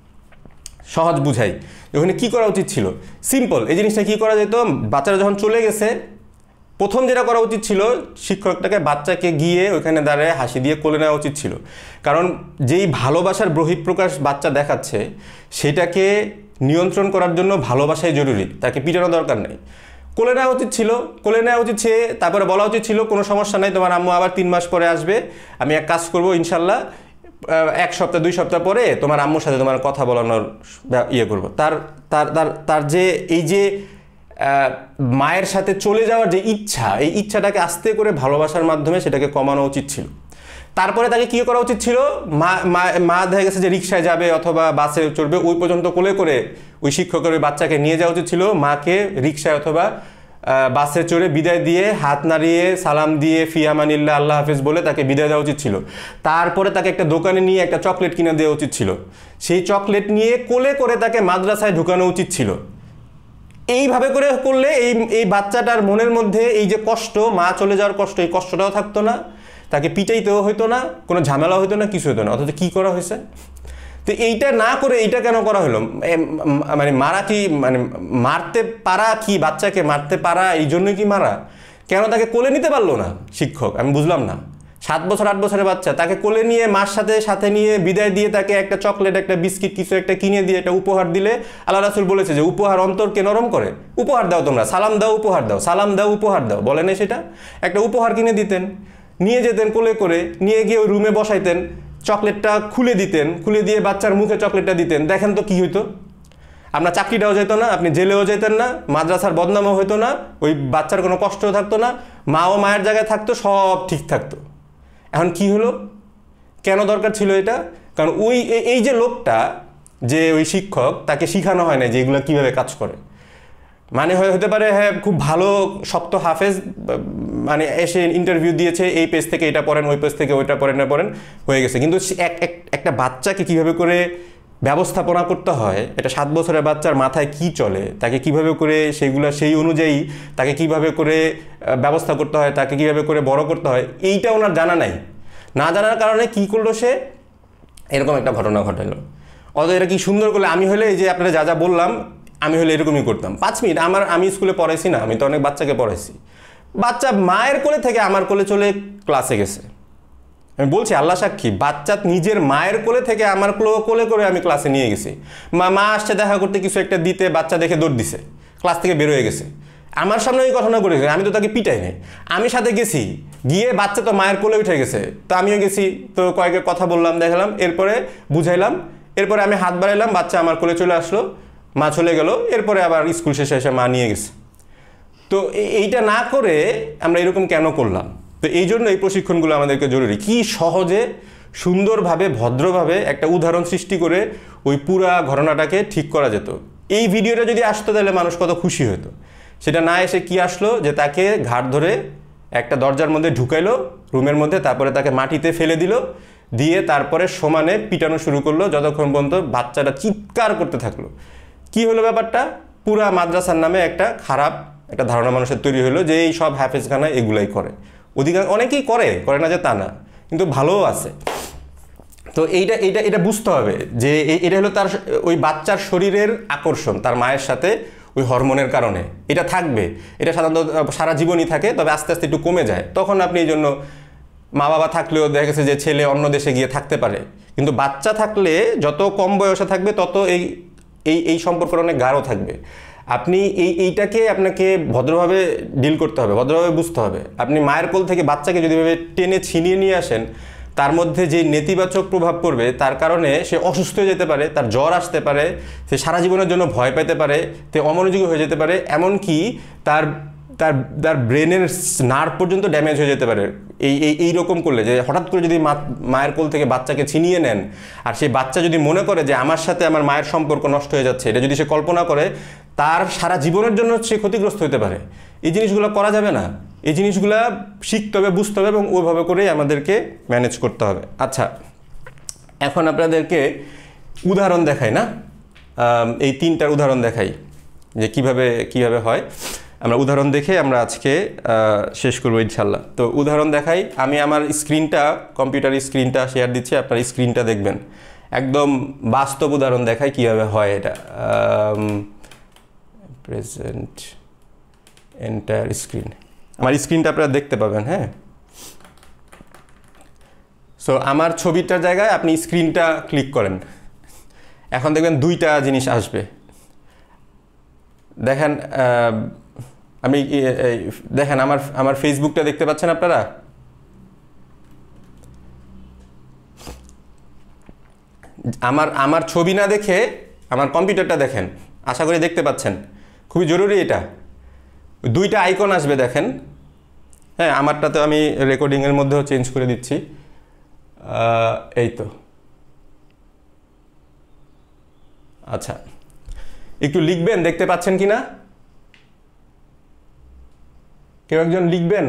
সহজ বুঝাই, ওখানে কি করা উচিত ছিল? সিম্পল। এই জিনিসটা কি করা যেত, বাচ্চারা যখন চলে গেছে, প্রথম যেটা করা উচিত ছিল, শিক্ষকটাকে বাচ্চাকে গিয়ে ওইখানে দাঁড়িয়ে হাসি দিয়ে কোলে নেওয়া উচিত ছিল। কারণ যেই ভালোবাসার বহিঃপ্রকাশ বাচ্চা দেখাচ্ছে, সেটাকে নিয়ন্ত্রণ করার জন্য ভালোবাসাই জরুরি, তাকে পিটানো দরকার নেই। কোলে নেওয়া উচিত ছিল, কোলে নেওয়া উচিত ছিল। তারপরে বলা উচিত ছিল কোনো সমস্যা নাই, তোমার আম্মু আবার 3 মাস পরে আসবে, আমি এক কাজ করবো ইনশাল্লাহ, 1 সপ্তাহ 2 সপ্তাহ পরে তোমার আম্মুর সাথে তোমার কথা বলানোর ইয়ে করবো। তার যে এই যে মায়ের সাথে চলে যাওয়ার যে ইচ্ছা, এই ইচ্ছাটাকে আস্তে করে ভালোবাসার মাধ্যমে সেটাকে কমানো উচিত ছিল। তারপরে তাকে কী করা উচিত ছিল, মা দেখা গেছে যে রিক্সায় যাবে অথবা বাসে চড়বে, ওই পর্যন্ত কোলে করে ওই শিক্ষকের ওই বাচ্চাকে নিয়ে যাওয়া উচিত ছিল। মাকে রিক্সায় অথবা বাসে চড়ে বিদায় দিয়ে, হাত নাড়িয়ে সালাম দিয়ে ফি আমানিল্লাহ, আল্লাহ হাফেজ বলে তাকে বিদায় দেওয়া উচিত ছিল। তারপরে তাকে একটা দোকানে নিয়ে একটা চকলেট কিনে দেওয়া উচিত ছিল। সেই চকলেট নিয়ে কোলে করে তাকে মাদ্রাসায় ঢুকানো উচিত ছিল। এইভাবে করে করলে এই বাচ্চাটার মনের মধ্যে এই যে কষ্ট, মা চলে যাওয়ার কষ্ট, এই কষ্টটাও থাকতো না, তাকে পিটাইতেও হইতো না, কোনো ঝামেলা হইতো না, কিছু হইতো না। অথচ কী করা হয়েছে? তো এইটা না করে এইটা কেন করা হলো? মানে মারা কি, মানে মারতে পারা কি, বাচ্চাকে মারতে পারা এই জন্যই কি মারা? কেন তাকে কোলে নিতে পারলো না শিক্ষক? আমি বুঝলাম না। 7 বছর 8 বছরের বাচ্চা, তাকে কোলে নিয়ে মার সাথে নিয়ে বিদায় দিয়ে তাকে একটা চকলেট, একটা বিস্কিট, কিছু একটা কিনে দিয়ে একটা উপহার দিলে, আল্লাহ রাসূল বলেছে যে উপহার অন্তরকে নরম করে। উপহার দাও তোমরা, সালাম দাও, উপহার দাও, সালাম দাও, উপহার দাও, বলে না সেটা? একটা উপহার কিনে দিতেন, নিয়ে যেতেন কোলে করে, নিয়ে গিয়ে ওই রুমে বসাইতেন, চকলেটটা খুলে দিতেন, খুলে দিয়ে বাচ্চার মুখে চকলেটটা দিতেন। দেখেন তো কি হইতো? আপনার চাকরিটাও যেত না, আপনি জেলেও যেতেন না, মাদ্রাসার বদনামও হইতো না, ওই বাচ্চার কোনো কষ্টও থাকতো না, মাও মায়ের জায়গায় থাকতো, সব ঠিক থাকতো। এখন কি হলো? কেন দরকার ছিল এটা? কারণ এই যে লোকটা, যে ওই শিক্ষক, তাকে শিখানো হয় না যে এগুলো কীভাবে কাজ করে। মানে হতে পারে হ্যাঁ খুব ভালো শক্ত হাফেজ, মানে এসে ইন্টারভিউ দিয়েছে, এই পেজ থেকে এটা পড়েন, ওই পেজ থেকে ওইটা পড়েন, হয়ে গেছে। কিন্তু একটা বাচ্চাকে কিভাবে করে ব্যবস্থাপনা করতে হয়, এটা 7 বছরের বাচ্চার মাথায় কি চলে, তাকে কিভাবে করে সেইগুলো সেই অনুযায়ী তাকে কিভাবে করে ব্যবস্থা করতে হয়, তাকে কিভাবে করে বড় করতে হয়, এইটা ওনার জানা নাই। না জানার কারণে কি করলো সে? এরকম একটা ঘটনা ঘটালো। অথচ এটা কি সুন্দর করলে, আমি হলে এই যে আপনারা যা যা বললাম, আমি হলে এরকমই করতাম। 5 মিনিট আমি স্কুলে পড়াইছি না, আমি তো অনেক বাচ্চাকে পড়াইছি। বাচ্চা মায়ের কোলে থেকে আমার কোলে চলে ক্লাসে গেছে। আমি বলছি আল্লাহ সাক্ষী, বাচ্চা নিজের মায়ের কোলে থেকে আমার কোলে করে আমি ক্লাসে নিয়ে গেছি। মা আসছে দেখা করতে, কিছু একটা দিতে, বাচ্চা দেখে দৌড় দিছে, ক্লাস থেকে বের হয়ে গেছে। আমার সামনে ওই ঘটনা করেছে, আমি তো তাকে পিটাই নাই, আমি সাথে গেছি, গিয়ে বাচ্চা তো মায়ের কোলে উঠে গেছে, তো আমিও গেছি, তো কয়েকের কথা বললাম, দেখালাম, এরপরে বুঝাইলাম, এরপরে আমি হাত বাড়াইলাম, বাচ্চা আমার কোলে চলে আসলো, মা চলে গেল, এরপরে আবার স্কুল শেষে এসে মা নিয়ে গেছে। তো এইটা না করে আমরা এরকম কেন করলাম? তো এই জন্য এই প্রশিক্ষণগুলো আমাদেরকে জরুরি। কি সহজে, সুন্দরভাবে, ভদ্রভাবে একটা উদাহরণ সৃষ্টি করে ওই পুরা ঘটনাটাকে ঠিক করা যেত। এই ভিডিওটা যদি আসতো তাহলে মানুষ কত খুশি হতো। সেটা না এসে কি আসলো, যে তাকে ঘাট ধরে একটা দরজার মধ্যে ঢুকাইলো রুমের মধ্যে, তারপরে তাকে মাটিতে ফেলে দিল, দিয়ে তারপরে সমানে পিটানো শুরু করলো যতক্ষণ পর্যন্ত বাচ্চাটা চিৎকার করতে থাকলো। কি হলো ব্যাপারটা? পুরা মাদ্রাসার নামে একটা খারাপ একটা ধারণা মানুষের তৈরি হলো যে এই সব হাফেজখানা এগুলাই করে। অনেকেই করে না যে তা না, কিন্তু ভালোও আছে। তো এইটা বুঝতে হবে যে এটা হলো তার ওই বাচ্চার শরীরের আকর্ষণ তার মায়ের সাথে ওই হরমোনের কারণে। এটা থাকবে, এটা সাধারণত সারা জীবনই থাকে, তবে আস্তে আস্তে একটু কমে যায়। তখন আপনি এই জন্য মা বাবা থাকলেও দেখা গেছে যে ছেলে অন্য দেশে গিয়ে থাকতে পারে, কিন্তু বাচ্চা থাকলে যত কম বয়সে থাকবে তত এই সম্পর্কটা অনেক গাঢ় থাকবে। আপনি এইটাকে আপনাকে ভদ্রভাবে ডিল করতে হবে, ভদ্রভাবে বুঝতে হবে। আপনি মায়ের কোল থেকে বাচ্চাকে যদি টেনে ছিনিয়ে নিয়ে আসেন, তার মধ্যে যে নেতিবাচক প্রভাব পড়বে, তার কারণে সে অসুস্থ হয়ে যেতে পারে, তার জ্বর আসতে পারে, সে সারা জীবনের জন্য ভয় পেতে পারে, সে অমনোযোগী হয়ে যেতে পারে, এমনকি তার তার তার ব্রেনের নার্ভ পর্যন্ত ড্যামেজ হয়ে যেতে পারে। এই রকম করলে, যে হঠাৎ করে যদি মায়ের কোল থেকে বাচ্চাকে ছিনিয়ে নেন, আর সেই বাচ্চা যদি মনে করে যে আমার সাথে আমার মায়ের সম্পর্ক নষ্ট হয়ে যাচ্ছে, এটা যদি সে কল্পনা করে, তার সারা জীবনের জন্য সে ক্ষতিগ্রস্ত হতে পারে। এই জিনিসগুলো করা যাবে না। এই জিনিসগুলো শিখতে হবে, বুঝতে হবে, এবং ওইভাবে করেই আমাদেরকে ম্যানেজ করতে হবে। আচ্ছা, এখন আপনাদেরকে উদাহরণ দেখাই না, এই 3টার উদাহরণ দেখাই যে কিভাবে হয়। আমরা উদাহরণ দেখে আমরা আজকে শেষ করবো ইনশাল্লাহ। তো উদাহরণ দেখাই, আমি আমার কম্পিউটার স্ক্রিনটা শেয়ার দিচ্ছি, আপনার স্ক্রিনটা দেখবেন। একদম বাস্তব উদাহরণ দেখাই কিভাবে হয় এটা। প্রেজেন্ট এন্টায়ার স্ক্রিন, আমার স্ক্রিনটা আপনারা দেখতে পাবেন। হ্যাঁ, সো আমার ছবিটার জায়গায় আপনি স্ক্রিনটা ক্লিক করেন। এখন দেখবেন 2টা জিনিস আসবে। দেখেন, দেখেন আমার ফেসবুকটা দেখতে পাচ্ছেন আপনারা? আমার ছবি না দেখে আমার কম্পিউটারটা দেখেন, আশা করি দেখতে পাচ্ছেন। খুবই জরুরি এটা। 2টা আইকন আসবে দেখেন। হ্যাঁ, আমারটাতে আমি রেকর্ডিংয়ের মধ্যেও চেঞ্জ করে দিচ্ছি। এই তো। আচ্ছা, একটু লিখবেন, দেখতে পাচ্ছেন কিনা? কেউ একজন লিখবেন।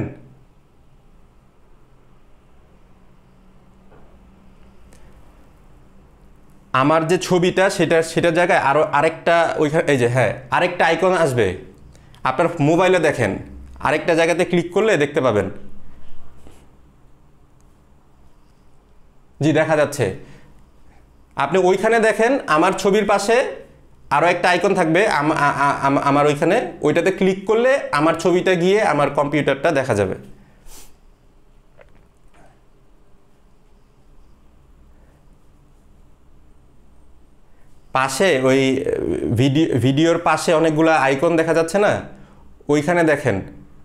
আমার যে ছবিটা সেটার জায়গায় আরেকটা ওইখানে, এই যে, হ্যাঁ, আরেকটা আইকন আসবে। আপনার মোবাইলে দেখেন, আরেকটা জায়গাতে ক্লিক করলে দেখতে পাবেন। জি, দেখা যাচ্ছে। আপনি ওইখানে দেখেন, আমার ছবির পাশে আরও একটা আইকন থাকবে আমার ওইখানে, ওইটাতে ক্লিক করলে আমার ছবিটা গিয়ে আমার কম্পিউটারটা দেখা যাবে। পাশে ওই ভিডিওর পাশে অনেকগুলো আইকন দেখা যাচ্ছে না? ওইখানে দেখেন।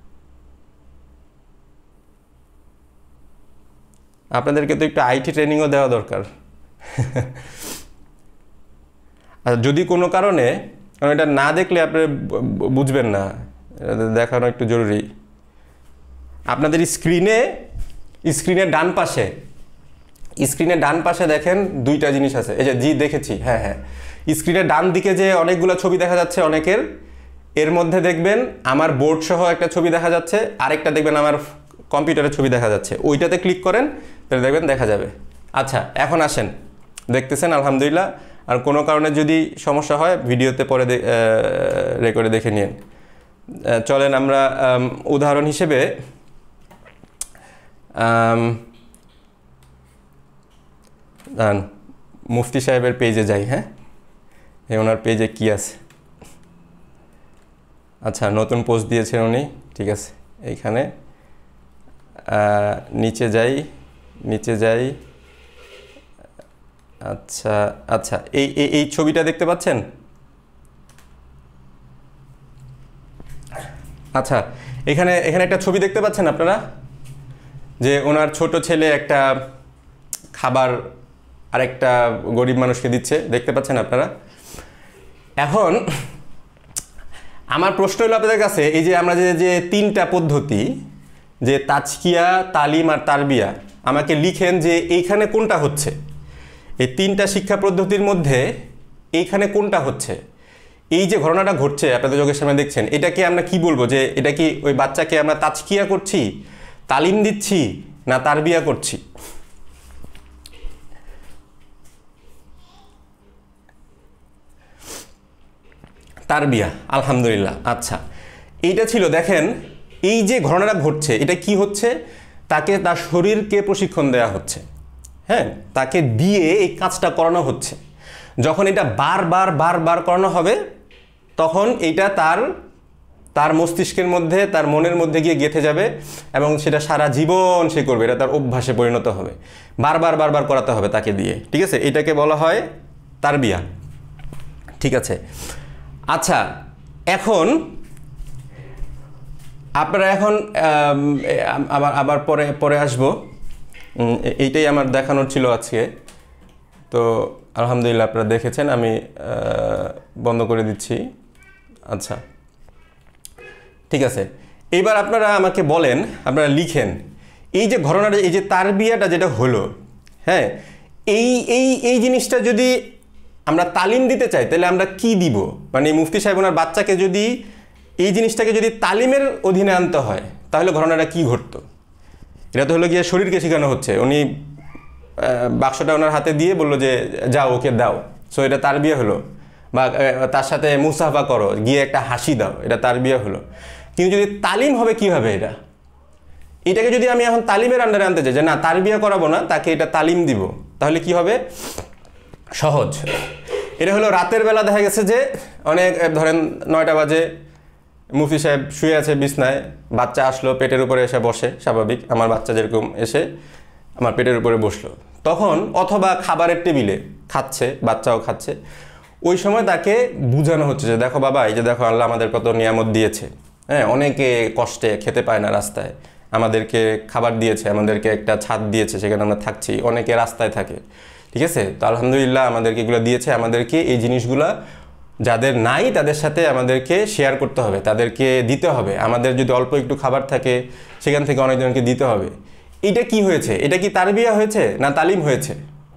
আপনাদেরকে তো একটু আইটি ট্রেনিংও দেওয়া দরকার। আর যদি কোনো কারণে এটা না দেখলে আপনি বুঝবেন না, দেখানো একটু জরুরি। আপনাদের স্ক্রিনের ডান পাশে দেখেন 2টা জিনিস আছে। এই যে, জি দেখেছি, হ্যাঁ হ্যাঁ, স্ক্রিনের ডান দিকে যে অনেকগুলো ছবি দেখা যাচ্ছে অনেকের, এর মধ্যে দেখবেন আমার বোর্ড সহ একটা ছবি দেখা যাচ্ছে, আরেকটা দেখবেন আমার কম্পিউটারের ছবি দেখা যাচ্ছে। ওইটাতে ক্লিক করেন, তাহলে দেখবেন দেখা যাবে। আচ্ছা, এখন আসেন, দেখতেছেন আলহামদুলিল্লাহ। আর কোনো কারণে যদি সমস্যা হয় ভিডিওতে পরে রেকর্ডে দেখে নিন। চলেন আমরা উদাহরণ হিসেবে মুফতি সাহেবের পেজে যাই। হ্যাঁ, ওনার পেজে কি আছে? আচ্ছা, নতুন পোস্ট দিয়েছেন উনি, ঠিক আছে। এইখানে নিচে যাই, নিচে যাই। আচ্ছা আচ্ছা, এই এই ছবিটা দেখতে পাচ্ছেন? আচ্ছা, এখানে এখানে একটা ছবি দেখতে পাচ্ছেন আপনারা, যে ওনার ছোট ছেলে একটা খাবার আরেকটা গরিব মানুষকে দিচ্ছে, দেখতে পাচ্ছেন আপনারা? এখন আমার প্রশ্ন হলো আপনাদের কাছে, এই যে আমরা যে তিনটা পদ্ধতি, যে তাজকিয়া, তালিম আর তারবিয়া, আমাকে লিখেন যে এইখানে কোনটা হচ্ছে, এই তিনটা শিক্ষা পদ্ধতির মধ্যে এইখানে কোনটা হচ্ছে? এই যে ঘটনাটা ঘটছে আপনাদের চোখের সামনে দেখছেন, এটাকে আমরা কি বলবো, যে এটা কি ওই বাচ্চাকে আমরা তাজকিয়া করছি, তালিম দিচ্ছি, না তারবিয়া করছি? তারবিয়া, আলহামদুলিল্লাহ। আচ্ছা, এইটা ছিল, দেখেন এই যে ঘটনাটা ঘটছে এটা কি হচ্ছে, তাকে তার শরীরকে প্রশিক্ষণ দেওয়া হচ্ছে, হ্যাঁ, তাকে দিয়ে এই কাজটা করানো হচ্ছে। যখন এটা বারবার বারবার করানো হবে তখন এটা তার তার মস্তিষ্কের মধ্যে, তার মনের মধ্যে গিয়ে গেঁথে যাবে এবং সেটা সারা জীবন সে করবে, এটা তার অভ্যাসে পরিণত হবে, বারবার বারবার করাতে হবে তাকে দিয়ে, ঠিক আছে? এটাকে বলা হয় তারবিয়া, ঠিক আছে? আচ্ছা, এখন আপনারা এখন আবার আবার পরে পরে আসবো, এইটাই আমার দেখানোর ছিল আজকে। তো আলহামদুলিল্লাহ আপনারা দেখেছেন, আমি বন্ধ করে দিচ্ছি। আচ্ছা, ঠিক আছে, এইবার আপনারা আমাকে বলেন, আপনারা লিখেন এই যে ঘটনাটা, এই যে তারবিয়াটা যেটা হলো, হ্যাঁ, এই এই এই জিনিসটা যদি আমরা তালিম দিতে চাই তাহলে আমরা কি দিব? মানে মুফতি সাহেব ওনার বাচ্চাকে যদি এই জিনিসটাকে যদি তালিমের অধীনে আনতে হয় তাহলে ঘটনাটা কি ঘটতো? এটা তো হলো গিয়ে শরীরকে শেখানো হচ্ছে, উনি বাক্সটা ওনার হাতে দিয়ে বললো যে যাও ওকে দাও, সো এটা তারবিয়া হলো। বা তার সাথে মুসাফা করো, গিয়ে একটা হাসি দাও, এটা তারবিয়া হলো। কিন্তু যদি তালিম হবে কি হবে? এটাকে যদি আমি এখন তালিমের আন্ডারে আনতে চাই, যে না তারবিয়া করাবো না, তাকে এটা তালিম দিব, তাহলে কি হবে? সহজ। এটা হলো রাতের বেলা দেখা গেছে যে অনেক, ধরেন 9টা বাজে, মুফতি সাহেব শুয়ে আছে বিছনায়, বাচ্চা আসলো, পেটের উপরে এসে বসে, স্বাভাবিক আমার বাচ্চা যেরকম এসে আমার পেটের উপরে বসলো, তখন অথবা খাবারের টেবিলে খাচ্ছে, বাচ্চাও খাচ্ছে, ওই সময় তাকে বোঝানো হচ্ছে যে দেখো বাবা, এই যে দেখো আল্লাহ আমাদের কত নিয়ামত দিয়েছে, হ্যাঁ, অনেকে কষ্টে খেতে পায় না, রাস্তায় আমাদেরকে খাবার দিয়েছে, আমাদেরকে একটা ছাদ দিয়েছে, সেখানে আমরা থাকছি, অনেকে রাস্তায় থাকে, ঠিক আছে? তো আলহামদুলিল্লাহ আমাদেরকে এগুলো দিয়েছে, আমাদেরকে এই জিনিসগুলা যাদের নাই তাদের সাথে আমাদেরকে শেয়ার করতে হবে, তাদেরকে দিতে হবে। আমাদের যদি অল্প একটু খাবার থাকে সেখান থেকে অনেকজনকে দিতে হবে। এটা কি হয়েছে? এটা কি তারবিয়া হয়েছে না তালিম হয়েছে?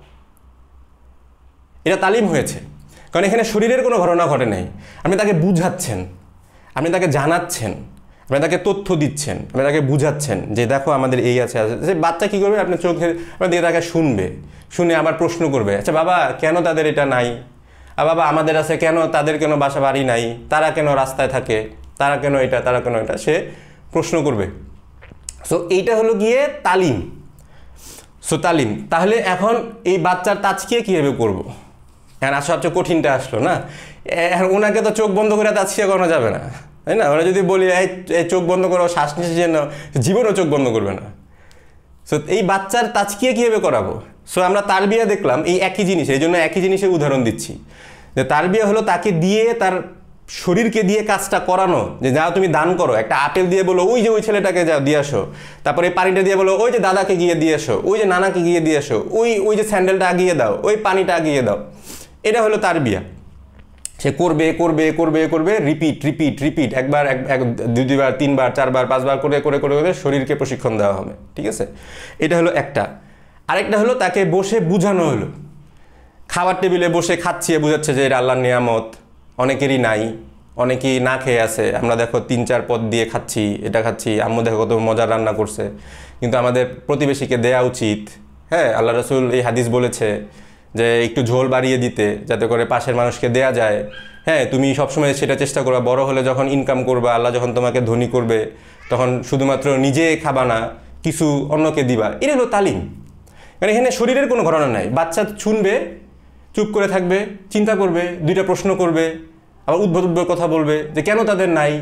এটা তালিম হয়েছে, কারণ এখানে শরীরের কোনো ঘটনা ঘটে নাই। আপনি তাকে বুঝাচ্ছেন, আপনি তাকে জানাচ্ছেন, আপনি তাকে তথ্য দিচ্ছেন, আপনি তাকে বুঝাচ্ছেন যে দেখো আমাদের এই আছে। যে বাচ্চা কী করবে? আপনার চোখের দিকে তাকে শুনবে, শুনে আবার প্রশ্ন করবে, আচ্ছা বাবা কেন তাদের এটা নাই? আর বাবা আমাদের আছে কেন, তাদের কেন বাসা বাড়ি নাই, তারা কেন রাস্তায় থাকে, তারা কেন এটা, তারা কেন এটা, সে প্রশ্ন করবে। সো এইটা হলো গিয়ে তালিম। সো তালিম, তাহলে এখন এই বাচ্চার তাজকিয়া কীভাবে করবো? এখন সবচেয়ে কঠিনটা আসলো না, এখন ওনাকে তো চোখ বন্ধ করে তাজকিয়া করানো যাবে না, তাই না? ওরা যদি বলি এই চোখ বন্ধ করো, শ্বাস নিঃশ্বাসের জন্য, জীবনও চোখ বন্ধ করবে না। সো এই বাচ্চার তাজকিয়া কীভাবে করাবো? সো আমরা তারবিয়া দেখলাম, এই একই জিনিস, এই জন্য একই জিনিসের উদাহরণ দিচ্ছি, যে তারবিয়া হলো তাকে দিয়ে, তার শরীরকে দিয়ে কাজটা করানো, যে যাও তুমি দান করো, একটা আপেল দিয়ে বলো ওই যে ওই ছেলেটাকে যাও দিয়ে আসো, তারপরে এই পানিটা দিয়ে বলো ওই যে দাদাকে গিয়ে দিয়ে আসো, ওই যে নানাকে গিয়ে দিয়ে আসো, ওই যে স্যান্ডেলটা আগিয়ে দাও, ওই পানিটা আগিয়ে দাও। এটা হলো তারবিয়া। সে করবে করবে করবে করবে, রিপিট রিপিট রিপিট, একবার দুইবার, তিনবার, চারবার, পাঁচবার করে করে করে করে শরীরকে প্রশিক্ষণ দেওয়া হবে, ঠিক আছে? এটা হলো একটা। আরেকটা হলো তাকে বসে বুঝানো হলো, খাবার টেবিলে বসে খাচ্ছি, বুঝাচ্ছে যে এটা আল্লাহর নিয়ামত, অনেকেরই নাই, অনেকেই না খেয়ে আছে, আমরা দেখো 3-4 পদ দিয়ে খাচ্ছি, এটা খাচ্ছি, আম্মু দেখো কত মজার রান্না করছে, কিন্তু আমাদের প্রতিবেশীকে দেয়া উচিত। হ্যাঁ, আল্লাহ রাসূল এই হাদিস বলেছে যে একটু ঝোল বাড়িয়ে দিতে, যাতে করে পাশের মানুষকে দেয়া যায়। হ্যাঁ, তুমি সবসময় সেটা চেষ্টা করবা, বড় হলে যখন ইনকাম করবা, আল্লাহ যখন তোমাকে ধনী করবে, তখন শুধুমাত্র নিজে খাবা না, কিছু অন্যকে দিবা। এটা হলো তালিম। কারণ এখানে শরীরের কোনো ঘটনা নাই, বাচ্চা শুনবে, চুপ করে থাকবে, চিন্তা করবে, 2টা প্রশ্ন করবে, আবার উদ্ভট উদ্ভট কথা বলবে যে কেন তাদের নাই,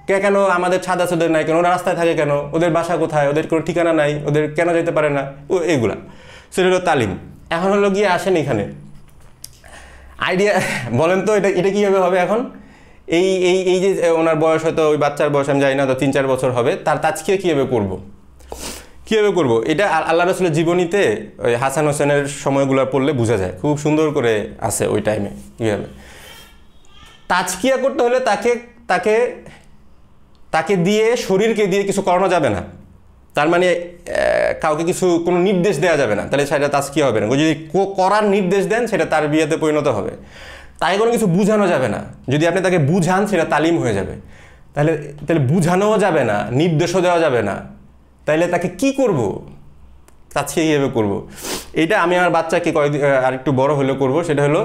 কেন আমাদের ছাদ আছে ওদের নাই কেন, ওরা রাস্তায় থাকে কেন, ওদের বাসা কোথায়, ওদের কোনো ঠিকানা নাই, ওদের কেন যেতে পারে না, এগুলা। সেটা হলো তালিম। এখন হলো গিয়ে আসেন এখানে আইডিয়া, বলেন তো এটা এটা কীভাবে হবে এখন? এই এই এই যে ওনার বয়স হয়তো ওই বাচ্চার বয়স আমি জানি না, তো 3-4 বছর হবে, তার তাজকিয়া কীভাবে করবো, কীভাবে করবো? এটা আল্লাহ রাসূলের জীবনীতে ওই হাসান হোসেনের সময়গুলো পড়লে বোঝা যায়, খুব সুন্দর করে আছে ওই টাইমে কীভাবে তাজকিয়া করতে হলে তাকে তাকে তাকে দিয়ে, শরীরকে দিয়ে কিছু করানো যাবে না। তার মানে কাউকে কিছু কোনো নির্দেশ দেওয়া যাবে না, তাহলে সেটা তাজকিয়া হবে না। যদি করার নির্দেশ দেন সেটা তার বিয়েতে পরিণত হবে। তাকে কোনো কিছু বুঝানো যাবে না, যদি আপনি তাকে বুঝান সেটা তালিম হয়ে যাবে। তাহলে তাহলে বুঝানোও যাবে না, নির্দেশও দেওয়া যাবে না, তাইলে তাকে কি করব, তাজকিয়া কীভাবে করবো? এটা আমি আমার বাচ্চাকে আর একটু বড় হলেও করবো। সেটা হলো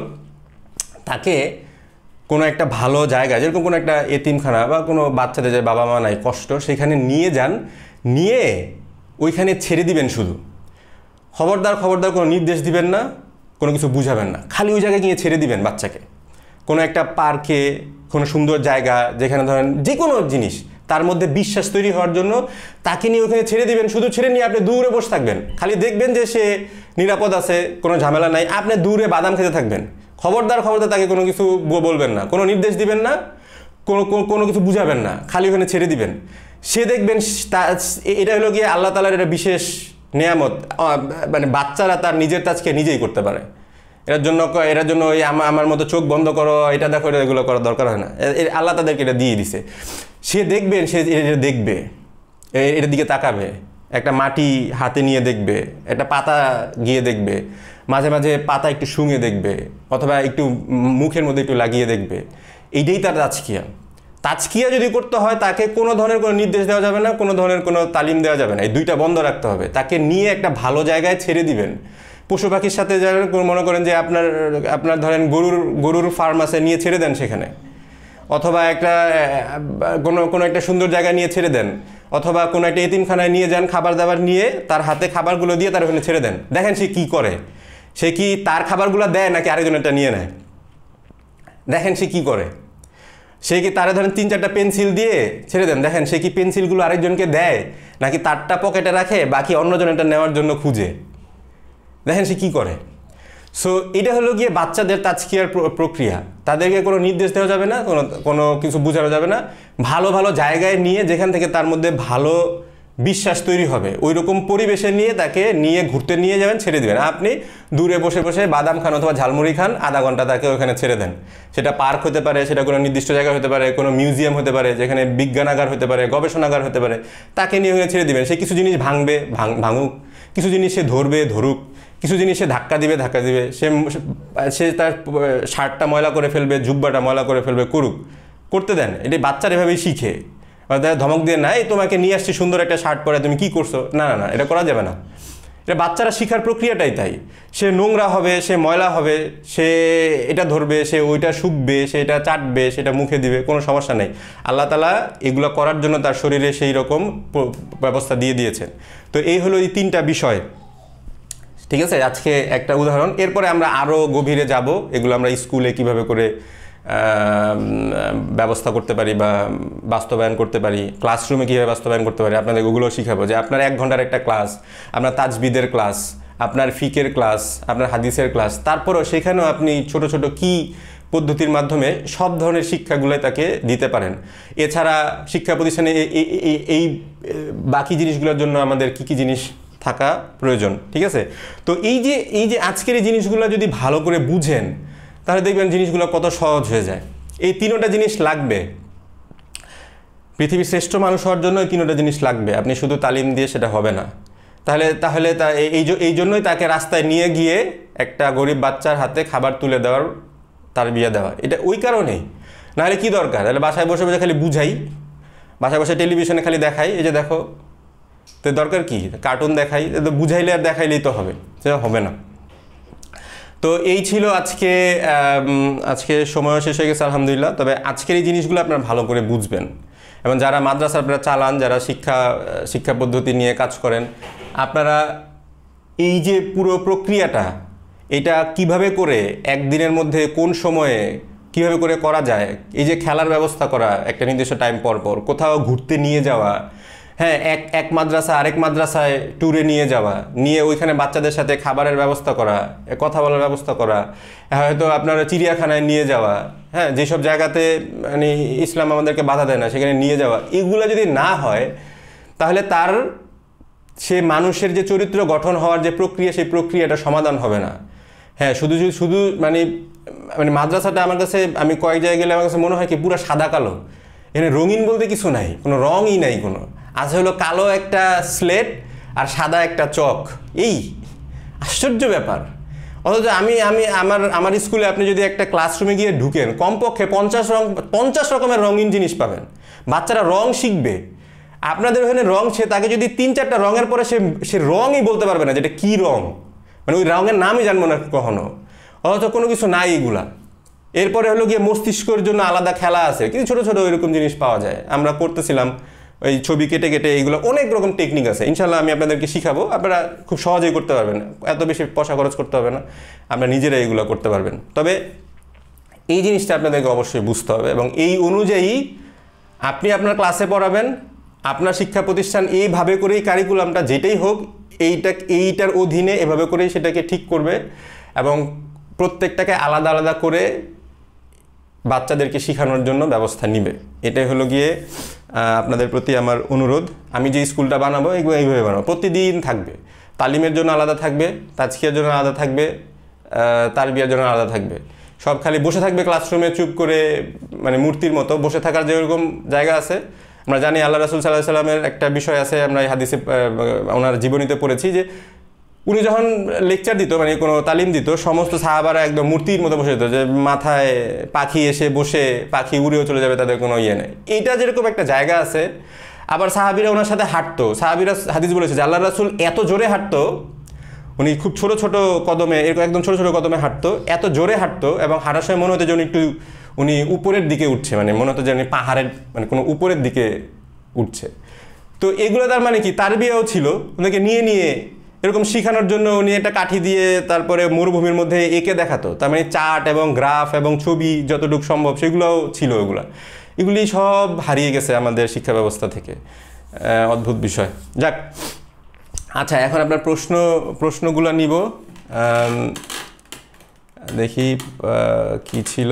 তাকে কোনো একটা ভালো জায়গায়, যেরকম কোনো একটা এতিমখানা বা কোনো বাচ্চাদের যে বাবা মা নাই কষ্ট, সেখানে নিয়ে যান, নিয়ে ওইখানে ছেড়ে দিবেন। শুধু খবরদার খবরদার কোনো নির্দেশ দিবেন না, কোনো কিছু বুঝাবেন না, খালি ওই জায়গায় গিয়ে ছেড়ে দিবেন বাচ্চাকে। কোনো একটা পার্কে, কোনো সুন্দর জায়গা যেখানে ধরেন যে কোনো জিনিস তার মধ্যে বিশ্বাস তৈরি হওয়ার জন্য তাকে নিয়ে ওখানে ছেড়ে দিবেন। শুধু ছেড়ে নিয়ে আপনি দূরে বসে থাকবেন, খালি দেখবেন যে সে নিরাপদ আছে, কোনো ঝামেলা নাই, আপনি দূরে বাদাম খেতে থাকবেন। খবরদার খবরদার তাকে কোনো কিছু বলবেন না, কোনো নির্দেশ দিবেন না, কোনো কিছু বুঝাবেন না, খালি ওখানে ছেড়ে দিবেন। সে দেখবেন এটা হলো গিয়ে আল্লাহ তাআলার এটা বিশেষ নেয়ামত, মানে বাচ্চারা তার নিজের তাজকে নিজেই করতে পারে। এটার জন্য ওই আমার মতো চোখ বন্ধ করো, এটা দেখো, এটা এগুলো করার দরকার হয় না। আল্লাহ তাদেরকে এটা দিয়ে দিছে। সে দেখবেন, সে এটা দেখবে, এটার দিকে তাকাবে, একটা মাটি হাতে নিয়ে দেখবে, একটা পাতা গিয়ে দেখবে, মাঝে মাঝে পাতা একটু শুঙে দেখবে, অথবা একটু মুখের মধ্যে একটু লাগিয়ে দেখবে। এইটাই তার তাজকিয়া। তাজকিয়া যদি করতে হয় তাকে কোনো ধরনের কোনো নির্দেশ দেওয়া যাবে না, কোনো ধরনের কোনো তালিম দেওয়া যাবে না, এই দুইটা বন্ধ রাখতে হবে। তাকে নিয়ে একটা ভালো জায়গায় ছেড়ে দিবেন। পশু পাখির সাথে যারা মনে করেন যে আপনার ধরেন গরুর ফার্ম আছে, নিয়ে ছেড়ে দেন সেখানে, অথবা একটা কোনো একটা সুন্দর জায়গায় নিয়ে ছেড়ে দেন, অথবা কোনো একটা এতিমখানায় নিয়ে যান, খাবার দাবার নিয়ে তার হাতে খাবারগুলো দিয়ে তার ওখানে ছেড়ে দেন। দেখেন সে কি করে, সে কি তার খাবারগুলো দেয় নাকি আরেকজনেরটা নিয়ে নেয়, দেখেন সে কি করে। সে কি তারা ধরেন 3-4টা পেন্সিল দিয়ে ছেড়ে দেন, দেখেন সে কি পেন্সিলগুলো আরেকজনকে দেয় নাকি তারটা পকেটে রাখে, বাকি অন্যজনেরটা নেওয়ার জন্য খুঁজে, দেখেন সে কী করে। সো এটা হলো গিয়ে বাচ্চাদের তাজকিয়ার প্রক্রিয়া। তাদেরকে কোনো নির্দেশ দেওয়া যাবে না, কোনো কিছু বোঝানো যাবে না, ভালো ভালো জায়গায় নিয়ে যেখান থেকে তার মধ্যে ভালো বিশ্বাস তৈরি হবে ওই রকম পরিবেশে নিয়ে তাকে নিয়ে ঘুরতে নিয়ে যাবেন, ছেড়ে দেবেন। আপনি দূরে বসে বসে বাদাম খান অথবা ঝালমুড়ি খান, আধা ঘন্টা তাকে ওখানে ছেড়ে দেন। সেটা পার্ক হতে পারে, সেটা কোনো নির্দিষ্ট জায়গা হতে পারে, কোনো মিউজিয়াম হতে পারে, যেখানে বিজ্ঞানাগার হতে পারে, গবেষণাগার হতে পারে, তাকে নিয়ে ওখানে ছেড়ে দিবেন। সে কিছু জিনিস ভাঙবে, ভাঙুক, কিছু জিনিস সে ধরবে, ধরুক, কিছু জিনিস সে ধাক্কা দিবে, সে তার শার্টটা ময়লা করে ফেলবে, জুব্বাটা ময়লা করে ফেলবে, করতে দেন। এটি বাচ্চারা এভাবেই শিখে। ধমক দিয়ে নাই তোমাকে নিয়ে আসছি সুন্দর একটা শার্ট পরে, তুমি কি করছো, না না না, এটা করা যাবে না। এটা বাচ্চারা শিখার প্রক্রিয়াটাই তাই। সে নোংরা হবে, সে ময়লা হবে, সে এটা ধরবে, সে ওইটা শুকবে, সে এটা চাটবে, সেটা মুখে দিবে, কোনো সমস্যা নেই। আল্লাহ তাআলা এগুলো করার জন্য তার শরীরে সেই রকম ব্যবস্থা দিয়ে দিয়েছেন। তো এই হলো এই 3টা বিষয়, ঠিক আছে। আজকে একটা উদাহরণ, এরপরে আমরা আরও গভীরে যাব, এগুলো আমরা স্কুলে কিভাবে করে ব্যবস্থা করতে পারি বা বাস্তবায়ন করতে পারি, ক্লাসরুমে কীভাবে বাস্তবায়ন করতে পারি, আপনাদের ওগুলো শিখাবো। যে আপনার 1 ঘন্টার একটা ক্লাস, আপনার তাজবিদের ক্লাস, আপনার ফিকের ক্লাস, আপনার হাদিসের ক্লাস, তারপরেও সেখানেও আপনি ছোট ছোট কি পদ্ধতির মাধ্যমে সব ধরনের শিক্ষাগুলোই তাকে দিতে পারেন। এছাড়া শিক্ষা প্রতিষ্ঠানে এই বাকি জিনিসগুলোর জন্য আমাদের কি কি জিনিস থাকা প্রয়োজন, ঠিক আছে। তো এই যে আজকের এই জিনিসগুলো যদি ভালো করে বুঝেন, তাহলে দেখবেন জিনিসগুলো কত সহজ হয়ে যায়। এই 3টা জিনিস লাগবে পৃথিবীর শ্রেষ্ঠ মানুষ হওয়ার জন্য, এই 3টা জিনিস লাগবে। আপনি শুধু তালিম দিয়ে সেটা হবে না। তাহলে এই জন্যই তাকে রাস্তায় নিয়ে গিয়ে একটা গরিব বাচ্চার হাতে খাবার তুলে দেওয়ার, তার বিয়ে দেওয়া, এটা ওই কারণেই। নাহলে কি দরকার, তাহলে বাসায় বসে বসে খালি বুঝাই, বাসায় বসে টেলিভিশনে খালি দেখাই, এই যে দেখো, তো দরকার কি, কার্টুন দেখাই, বুঝাইলে আর দেখাইলেই তো হবে, সেটা হবে না। তো এই ছিল আজকে সময় শেষ হয়ে গেছে আলহামদুলিল্লাহ। তবে আজকের এই জিনিসগুলো আপনারা ভালো করে বুঝবেন, এবং যারা মাদ্রাসা আপনারা চালান, যারা শিক্ষা পদ্ধতি নিয়ে কাজ করেন, আপনারা এই যে পুরো প্রক্রিয়াটা, এটা কিভাবে করে একদিনের মধ্যে কোন সময়ে কীভাবে করে করা যায়, এই যে খেলার ব্যবস্থা করা একটা নির্দিষ্ট টাইম পর পর, কোথাও ঘুরতে নিয়ে যাওয়া, হ্যাঁ এক মাদ্রাসা আরেক মাদ্রাসায় ট্যুরে নিয়ে যাওয়া, নিয়ে ওইখানে বাচ্চাদের সাথে খাবারের ব্যবস্থা করা, কথা বলার ব্যবস্থা করা, হয়তো আপনারা চিড়িয়াখানায় নিয়ে যাওয়া, হ্যাঁ যেসব জায়গাতে মানে ইসলাম আমাদেরকে বাধা দেয় না সেখানে নিয়ে যাওয়া, এগুলো যদি না হয় তাহলে তার সে মানুষের যে চরিত্র গঠন হওয়ার যে প্রক্রিয়া সেই প্রক্রিয়াটা সমাধান হবে না। হ্যাঁ শুধু মানে মাদ্রাসাটা আমার কাছে, আমি কয়েক জায়গায় গেলে আমার কাছে মনে হয় কি পুরো সাদা কালো, এখানে রঙিন বলতে কিছু নাই, কোনো রঙই নাই, কোনো আছে হলো কালো একটা স্লেট আর সাদা একটা চক, এই আশ্চর্য ব্যাপার। অথচ আমার স্কুলে আপনি যদি একটা ক্লাসরুমে গিয়ে ঢুকেন কমপক্ষে 50 রকমের রঙিন জিনিস পাবেন, বাচ্চারা রং শিখবে। আপনাদের ওখানে রং তাকে যদি 3-4টা রঙের পরে সে রঙই বলতে পারবে না যেটা কী রং, মানে ওই রঙের নামই জানবো না কখনো, অথচ কোনো কিছু নাই এগুলা। এরপরে হলো গিয়ে মস্তিষ্কের জন্য আলাদা খেলা আছে, কিন্তু ছোটো ছোটো ওইরকম জিনিস পাওয়া যায়, আমরা করতেছিলাম ওই ছবি কেটে কেটে, এইগুলো অনেক রকম টেকনিক আছে, ইনশাল্লাহ আমি আপনাদেরকে শিখাবো, আপনারা খুব সহজেই করতে পারবেন, এত বেশি পয়সা খরচ করতে হবে না, আপনারা নিজেরা এইগুলো করতে পারবেন। তবে এই জিনিসটা আপনাদেরকে অবশ্যই বুঝতে হবে এবং এই অনুযায়ী আপনি আপনার ক্লাসে পড়াবেন, আপনার শিক্ষা প্রতিষ্ঠান এইভাবে করেই কারিকুলামটা যেটাই হোক এইটার অধীনে এভাবে করেই সেটাকে ঠিক করবে এবং প্রত্যেকটাকে আলাদা আলাদা করে বাচ্চাদেরকে শেখানোর জন্য ব্যবস্থা নিবে। এটাই হলো গিয়ে আপনাদের প্রতি আমার অনুরোধ। আমি যে স্কুলটা বানাবো এইভাবে বানাবো, প্রতিদিন থাকবে, তালিমের জন্য আলাদা থাকবে, তাজকিয়ার জন্য আলাদা থাকবে, তারবিয়ার জন্য আলাদা থাকবে। সব খালি বসে থাকবে ক্লাসরুমে চুপ করে, মানে মূর্তির মতো বসে থাকার যেরকম জায়গা আছে। আমরা জানি আল্লাহ রাসূল সাল্লাল্লাহু আলাইহি সাল্লামের একটা বিষয় আছে, আমরা এই হাদিসে ওনার জীবনীতে পড়েছি যে উনি যখন লেকচার দিত, মানে কোনো তালিম দিত, সমস্ত সাহাবারা একদম মূর্তির মতো বসে যেত, যে মাথায় পাখি এসে বসে পাখি উড়েও চলে যাবে, তাদের কোনো ইয়ে নেই। এইটা যেরকম একটা জায়গা আছে, আবার সাহাবিরা ওনার সাথে হাঁটতো। সাহাবিরা হাদিস বলেছে যে আল্লাহ রাসূল এত জোরে হাঁটতো, উনি খুব ছোট ছোট কদমে, এরকম একদম ছোট ছোট কদমে হাঁটতো, এত জোরে হাঁটতো এবং হাঁটার সময় মনে হতো যে উনি উপরের দিকে উঠছে, মানে মনে হতো যে উনি পাহাড়ের মানে কোনো উপরের দিকে উঠছে। তো এগুলো তার মানে কি তারবিয়াও ছিল, ওনাকে নিয়ে নিয়ে এরকম শেখানোর জন্য উনি একটা কাঠি দিয়ে তারপরে মরুভূমির মধ্যে এঁকে দেখাতো, তার মানে চার্ট এবং গ্রাফ এবং ছবি যতটুকু সম্ভব সেগুলোও ছিল। এগুলি সব হারিয়ে গেছে আমাদের শিক্ষা ব্যবস্থা থেকে, অদ্ভুত বিষয়। যাক, আচ্ছা এখন আপনার প্রশ্নগুলো নিব, দেখি কি ছিল।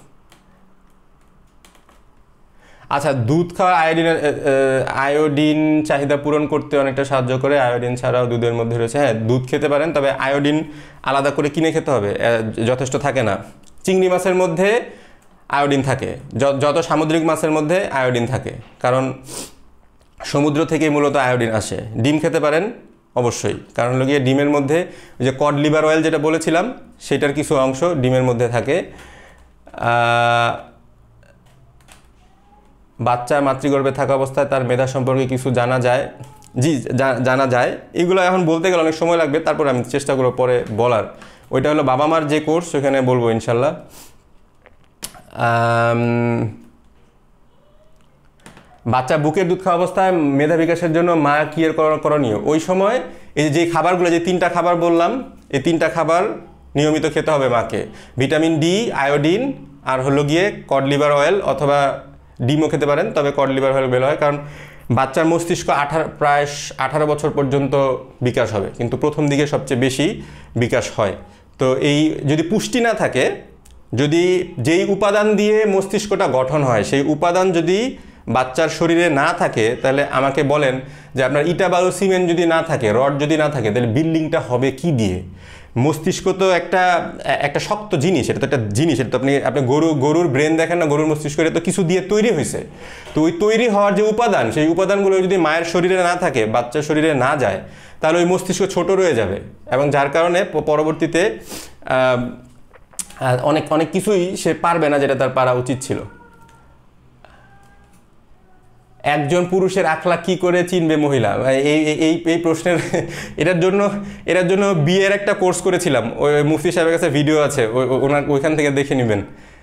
আচ্ছা, দুধ খাওয়া আয়োডিন চাহিদা পূরণ করতে অনেকটা সাহায্য করে, আয়োডিন ছাড়াও দুধের মধ্যে রয়েছে। হ্যাঁ, দুধ খেতে পারেন, তবে আয়োডিন আলাদা করে কিনে খেতে হবে, যথেষ্ট থাকে না। চিংড়ি মাছের মধ্যে আয়োডিন থাকে, যত সামুদ্রিক মাছের মধ্যে আয়োডিন থাকে, কারণ সমুদ্র থেকেই মূলত আয়োডিন আসে। ডিম খেতে পারেন অবশ্যই, কারণ হলো গিয়ে ডিমের মধ্যে ওই যে কড লিভার অয়েল যেটা বলেছিলাম সেটার কিছু অংশ ডিমের মধ্যে থাকে। বাচ্চা মাতৃগর্ভে থাকা অবস্থায় তার মেধা সম্পর্কে কিছু জানা যায়? জি, জানা যায়। এগুলো এখন বলতে গেলে অনেক সময় লাগবে, তারপর আমি চেষ্টা করব পরে বলার। ওইটা হলো বাবা মার যে কোর্স, ওখানে বলবো ইনশাল্লাহ। বাচ্চা বুকের দুধ খাওয়া অবস্থায় মেধা বিকাশের জন্য মা কি এর করণীয়? ওই সময় এই যে খাবারগুলো, যে 3টা খাবার বললাম, এই 3টা খাবার নিয়মিত খেতে হবে মাকে। ভিটামিন ডি, আয়োডিন, আর হলো গিয়ে কড লিভার অয়েল, অথবা ডিমও খেতে পারেন, তবে কড লিভার অয়েল ভালো হয়, কারণ বাচ্চার মস্তিষ্ক প্রায় 18 বছর পর্যন্ত বিকাশ হবে, কিন্তু প্রথম দিকে সবচেয়ে বেশি বিকাশ হয়। তো এই যদি পুষ্টি না থাকে, যদি যেই উপাদান দিয়ে মস্তিষ্কটা গঠন হয় সেই উপাদান যদি বাচ্চার শরীরে না থাকে, তাহলে আমাকে বলেন যে আপনার ইটা বালু সিমেন্ট যদি না থাকে, রড যদি না থাকে, তাহলে বিল্ডিংটা হবে কি দিয়ে? মস্তিষ্ক তো একটা শক্ত জিনিস, এটা তো একটা জিনিস, এটা তো আপনি গরুর ব্রেন দেখেন না, গরুর মস্তিষ্ক, এটা তো কিছু দিয়ে তৈরি হয়েছে। তো ওই তৈরি হওয়ার যে উপাদান, সেই উপাদানগুলো যদি মায়ের শরীরে না থাকে, বাচ্চার শরীরে না যায়, তাহলে ওই মস্তিষ্ক ছোট রয়ে যাবে এবং যার কারণে পরবর্তীতে অনেক কিছুই সে পারবে না যেটা তার পারা উচিত ছিল। একজন পুরুষের আখলাক কি করে চিনবে মহিলা? এই প্রশ্নের এটার জন্য বিয়ের একটা কোর্স করেছিলাম, ওই মুফতি সাহেবের কাছে ভিডিও আছে, ওইখান থেকে দেখে নেবেন।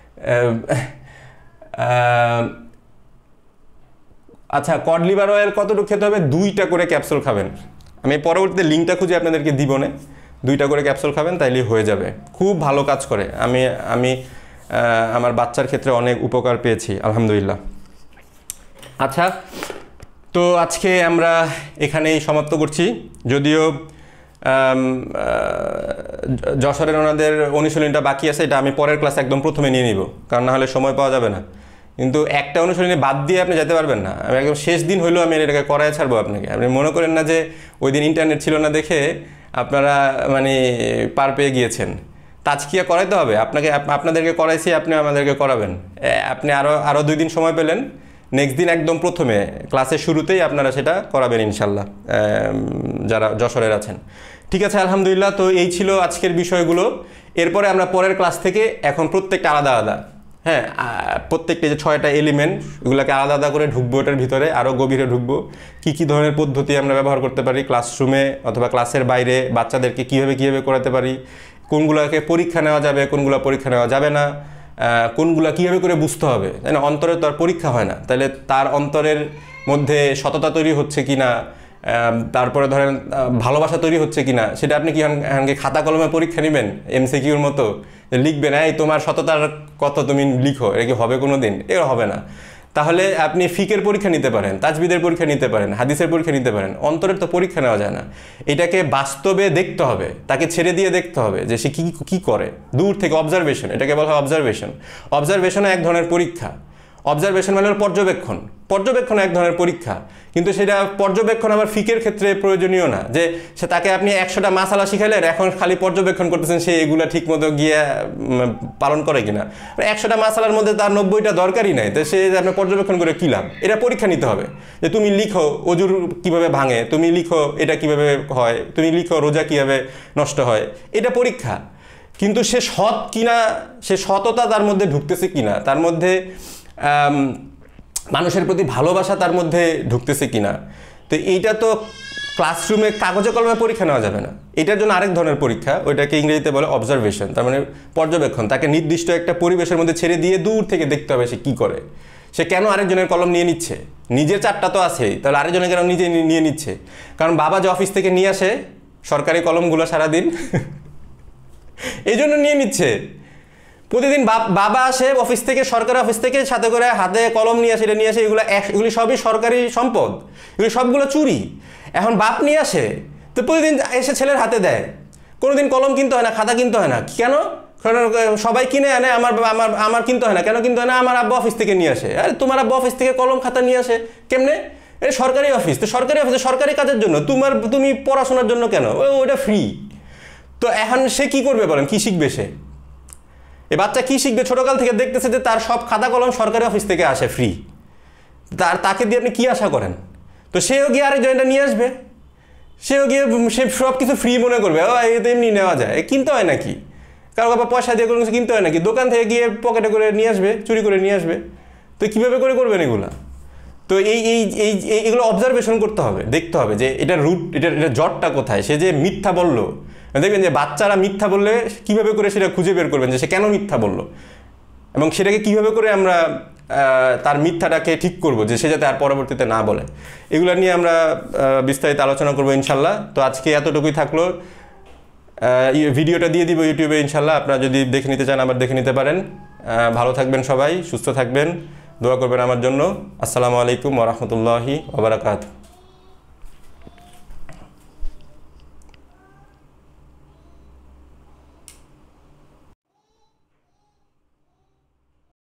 আচ্ছা, কড লিভার অয়েল কতটুকু খেতে হবে? 2টা করে ক্যাপসুল খাবেন। আমি পরবর্তীতে লিঙ্কটা খুঁজে আপনাদেরকে দিব না। 2টা করে ক্যাপসুল খাবেন, তাইলে হয়ে যাবে, খুব ভালো কাজ করে। আমি আমার বাচ্চার ক্ষেত্রে অনেক উপকার পেয়েছি আলহামদুলিল্লাহ। আচ্ছা, তো আজকে আমরা এখানেই সমাপ্ত করছি। যদিও যশোরের ওনাদের অনুশীলনীটা বাকি আছে, এটা আমি পরের ক্লাসে একদম প্রথমে নিয়ে নিব, কারণ না হলে সময় পাওয়া যাবে না। কিন্তু একটা অনুশীলনী বাদ দিয়ে আপনি যেতে পারবেন না। আমি একদম শেষ দিন হইলেও আমি এটাকে করায় ছাড়বো আপনাকে। আপনি মনে করেন না যে ওই দিন ইন্টারনেট ছিল না দেখে আপনারা মানে পার পেয়ে গিয়েছেন। তাজকিয়া করাইতে হবে আপনাকে, আপনাদেরকে করাইছি, আপনি আমাদেরকে করাবেন। আপনি আরও 2 দিন সময় পেলেন, নেক্সট দিন একদম প্রথমে ক্লাসের শুরুতেই আপনারা সেটা করাবেন ইনশাল্লাহ, যারা যশোরের আছেন। ঠিক আছে, আলহামদুলিল্লাহ। তো এই ছিল আজকের বিষয়গুলো। এরপরে আমরা পরের ক্লাস থেকে এখন প্রত্যেকটা আলাদা আলাদা, হ্যাঁ, প্রত্যেকটা যে 6টা এলিমেন্ট, এগুলোকে আলাদা আলাদা করে ঢুকবো, এটার ভিতরে আরও গভীরে ঢুকবো। কী ধরনের পদ্ধতি আমরা ব্যবহার করতে পারি ক্লাসরুমে অথবা ক্লাসের বাইরে, বাচ্চাদেরকে কীভাবে করাতে পারি, কোনগুলোকে পরীক্ষা নেওয়া যাবে, কোনগুলো পরীক্ষা নেওয়া যাবে না, কোনগুলো কীভাবে করে বুঝতে হবে, তাই না? অন্তরে তো আর পরীক্ষা হয় না, তাহলে তার অন্তরের মধ্যে সততা তৈরি হচ্ছে কি না, তারপরে ধরেন ভালোবাসা তৈরি হচ্ছে কি না, সেটা আপনি কি খাতা কলমে পরীক্ষা নেবেন এমসিকিউর মতো লিখবেন, এই তোমার সততার কত তুমি লিখো, এটা কি হবে কোনো দিন? এর হবে না। তাহলে আপনি ফিকের পরীক্ষা নিতে পারেন, তাজবিদের পরীক্ষা নিতে পারেন, হাদিসের পরীক্ষা নিতে পারেন, অন্তরের তো পরীক্ষা নেওয়া যায় না। এটাকে বাস্তবে দেখতে হবে, তাকে ছেড়ে দিয়ে দেখতে হবে যে সে কী করে, দূর থেকে অবজারভেশন, এটাকে বলা হয় অবজারভেশন। অবজারভেশনও এক ধরনের পরীক্ষা। অবজারভেশন মানে হল পর্যবেক্ষণ এক ধরনের পরীক্ষা। কিন্তু সেটা পর্যবেক্ষণ আবার ফিকের ক্ষেত্রে প্রয়োজনীয় না, যে সে তাকে আপনি 100টা মাসালা শিখাইলেন, এখন খালি পর্যবেক্ষণ করতেছেন সে এগুলা ঠিক মতো গিয়ে পালন করে কিনা। 100টা মাসালার মধ্যে তার 90টা দরকারই নাই, তো সে আপনি পর্যবেক্ষণ করে কী লাভ? এটা পরীক্ষা নিতে হবে যে তুমি লিখো অজুর কিভাবে ভাঙে, তুমি লিখো এটা কিভাবে হয়, তুমি লিখো রোজা কিভাবে নষ্ট হয়, এটা পরীক্ষা। কিন্তু সে সৎ কিনা, সে সততা তার মধ্যে ঢুকতেছে কিনা, তার মধ্যে মানুষের প্রতি ভালোবাসা তার মধ্যে ঢুকতেছে কিনা। তো এইটা তো ক্লাসরুমে কাগজে কলমে পরীক্ষা নেওয়া যাবে না। এটার জন্য আরেক ধরনের পরীক্ষা, ওইটাকে ইংরেজিতে বলে অবজারভেশন, তার মানে পর্যবেক্ষণ। তাকে নির্দিষ্ট একটা পরিবেশের মধ্যে ছেড়ে দিয়ে দূর থেকে দেখতে হবে সে কী করে, সে কেন আরেকজনের কলম নিয়ে নিচ্ছে। নিজের 4টা তো আছেই, তাহলে আরেকজনের কেন নিজে নিয়ে নিচ্ছে? কারণ বাবা যে অফিস থেকে নিয়ে আসে সরকারি কলমগুলো সারাদিন এই জন্য নিয়ে নিচ্ছে। প্রতিদিন বাবা আসে অফিস থেকে, সরকারি অফিস থেকে, সাথে করে হাতে কলম নিয়ে আসে, এটা নিয়ে আসে, এগুলি সবই সরকারি সম্পদ, এগুলি সবগুলো চুরি। এখন বাপ নিয়ে আসে, তো প্রতিদিন এসে ছেলের হাতে দেয়, কোনোদিন কলম কিনতে হয় না, খাতা কিনতে হয় না। কেন? সবাই কিনে আনে, আমার কিনতে হয় না। কেন কিনতে হয় না? আমার আব্বা অফিস থেকে নিয়ে আসে। আরে তোমার আব্বা অফিস থেকে কলম খাতা নিয়ে আসে কেমনে? এটা সরকারি অফিস, তো সরকারি অফিসে সরকারি কাজের জন্য, তুমি পড়াশোনার জন্য কেন? ওটা ফ্রি। তো এখন সে কি করবে বলেন? কি শিখবে সে? এই বাচ্চা কি শিখবে? ছোটকাল থেকে দেখতেছে যে তার সব খাতা কলম সরকারি অফিস থেকে আসে ফ্রি, তাকে দিয়ে আপনি কি আশা করেন? তো সেও গিয়ে আরেকজনটা নিয়ে আসবে, সেও গিয়ে সে সব কিছু ফ্রি মনে করবে, তো এমনি নেওয়া যায়, কিনতে হয় নাকি? কারো বাবা পয়সা দিয়ে কোনো কিছু কিনতে হয় নাকি? দোকান থেকে গিয়ে পকেটে করে নিয়ে আসবে, চুরি করে নিয়ে আসবে। তো কীভাবে করে করবেন এগুলা? তো এগুলো অবজারভেশন করতে হবে, দেখতে হবে যে এটার রুট, এটার জটটা কোথায়। সে যে মিথ্যা বললো, দেখবেন যে বাচ্চারা মিথ্যা বললে কীভাবে করে সেটা খুঁজে বের করবেন যে সে কেন মিথ্যা বলল, এবং সেটাকে কীভাবে করে আমরা তার মিথ্যাটাকে ঠিক করব যে সে যাতে আর পরবর্তীতে না বলে। এগুলো নিয়ে আমরা বিস্তারিত আলোচনা করবো ইনশাল্লাহ। তো আজকে এতটুকুই থাকলো। ভিডিওটা দিয়ে দিব ইউটিউবে ইনশাল্লাহ, আপনারা যদি দেখে নিতে চান আবার দেখে নিতে পারেন। ভালো থাকবেন সবাই, সুস্থ থাকবেন, দোয়া করবেন আমার জন্য। আসসালামু আলাইকুম ওয়া রাহমাতুল্লাহি ওয়া বারাকাতুহু।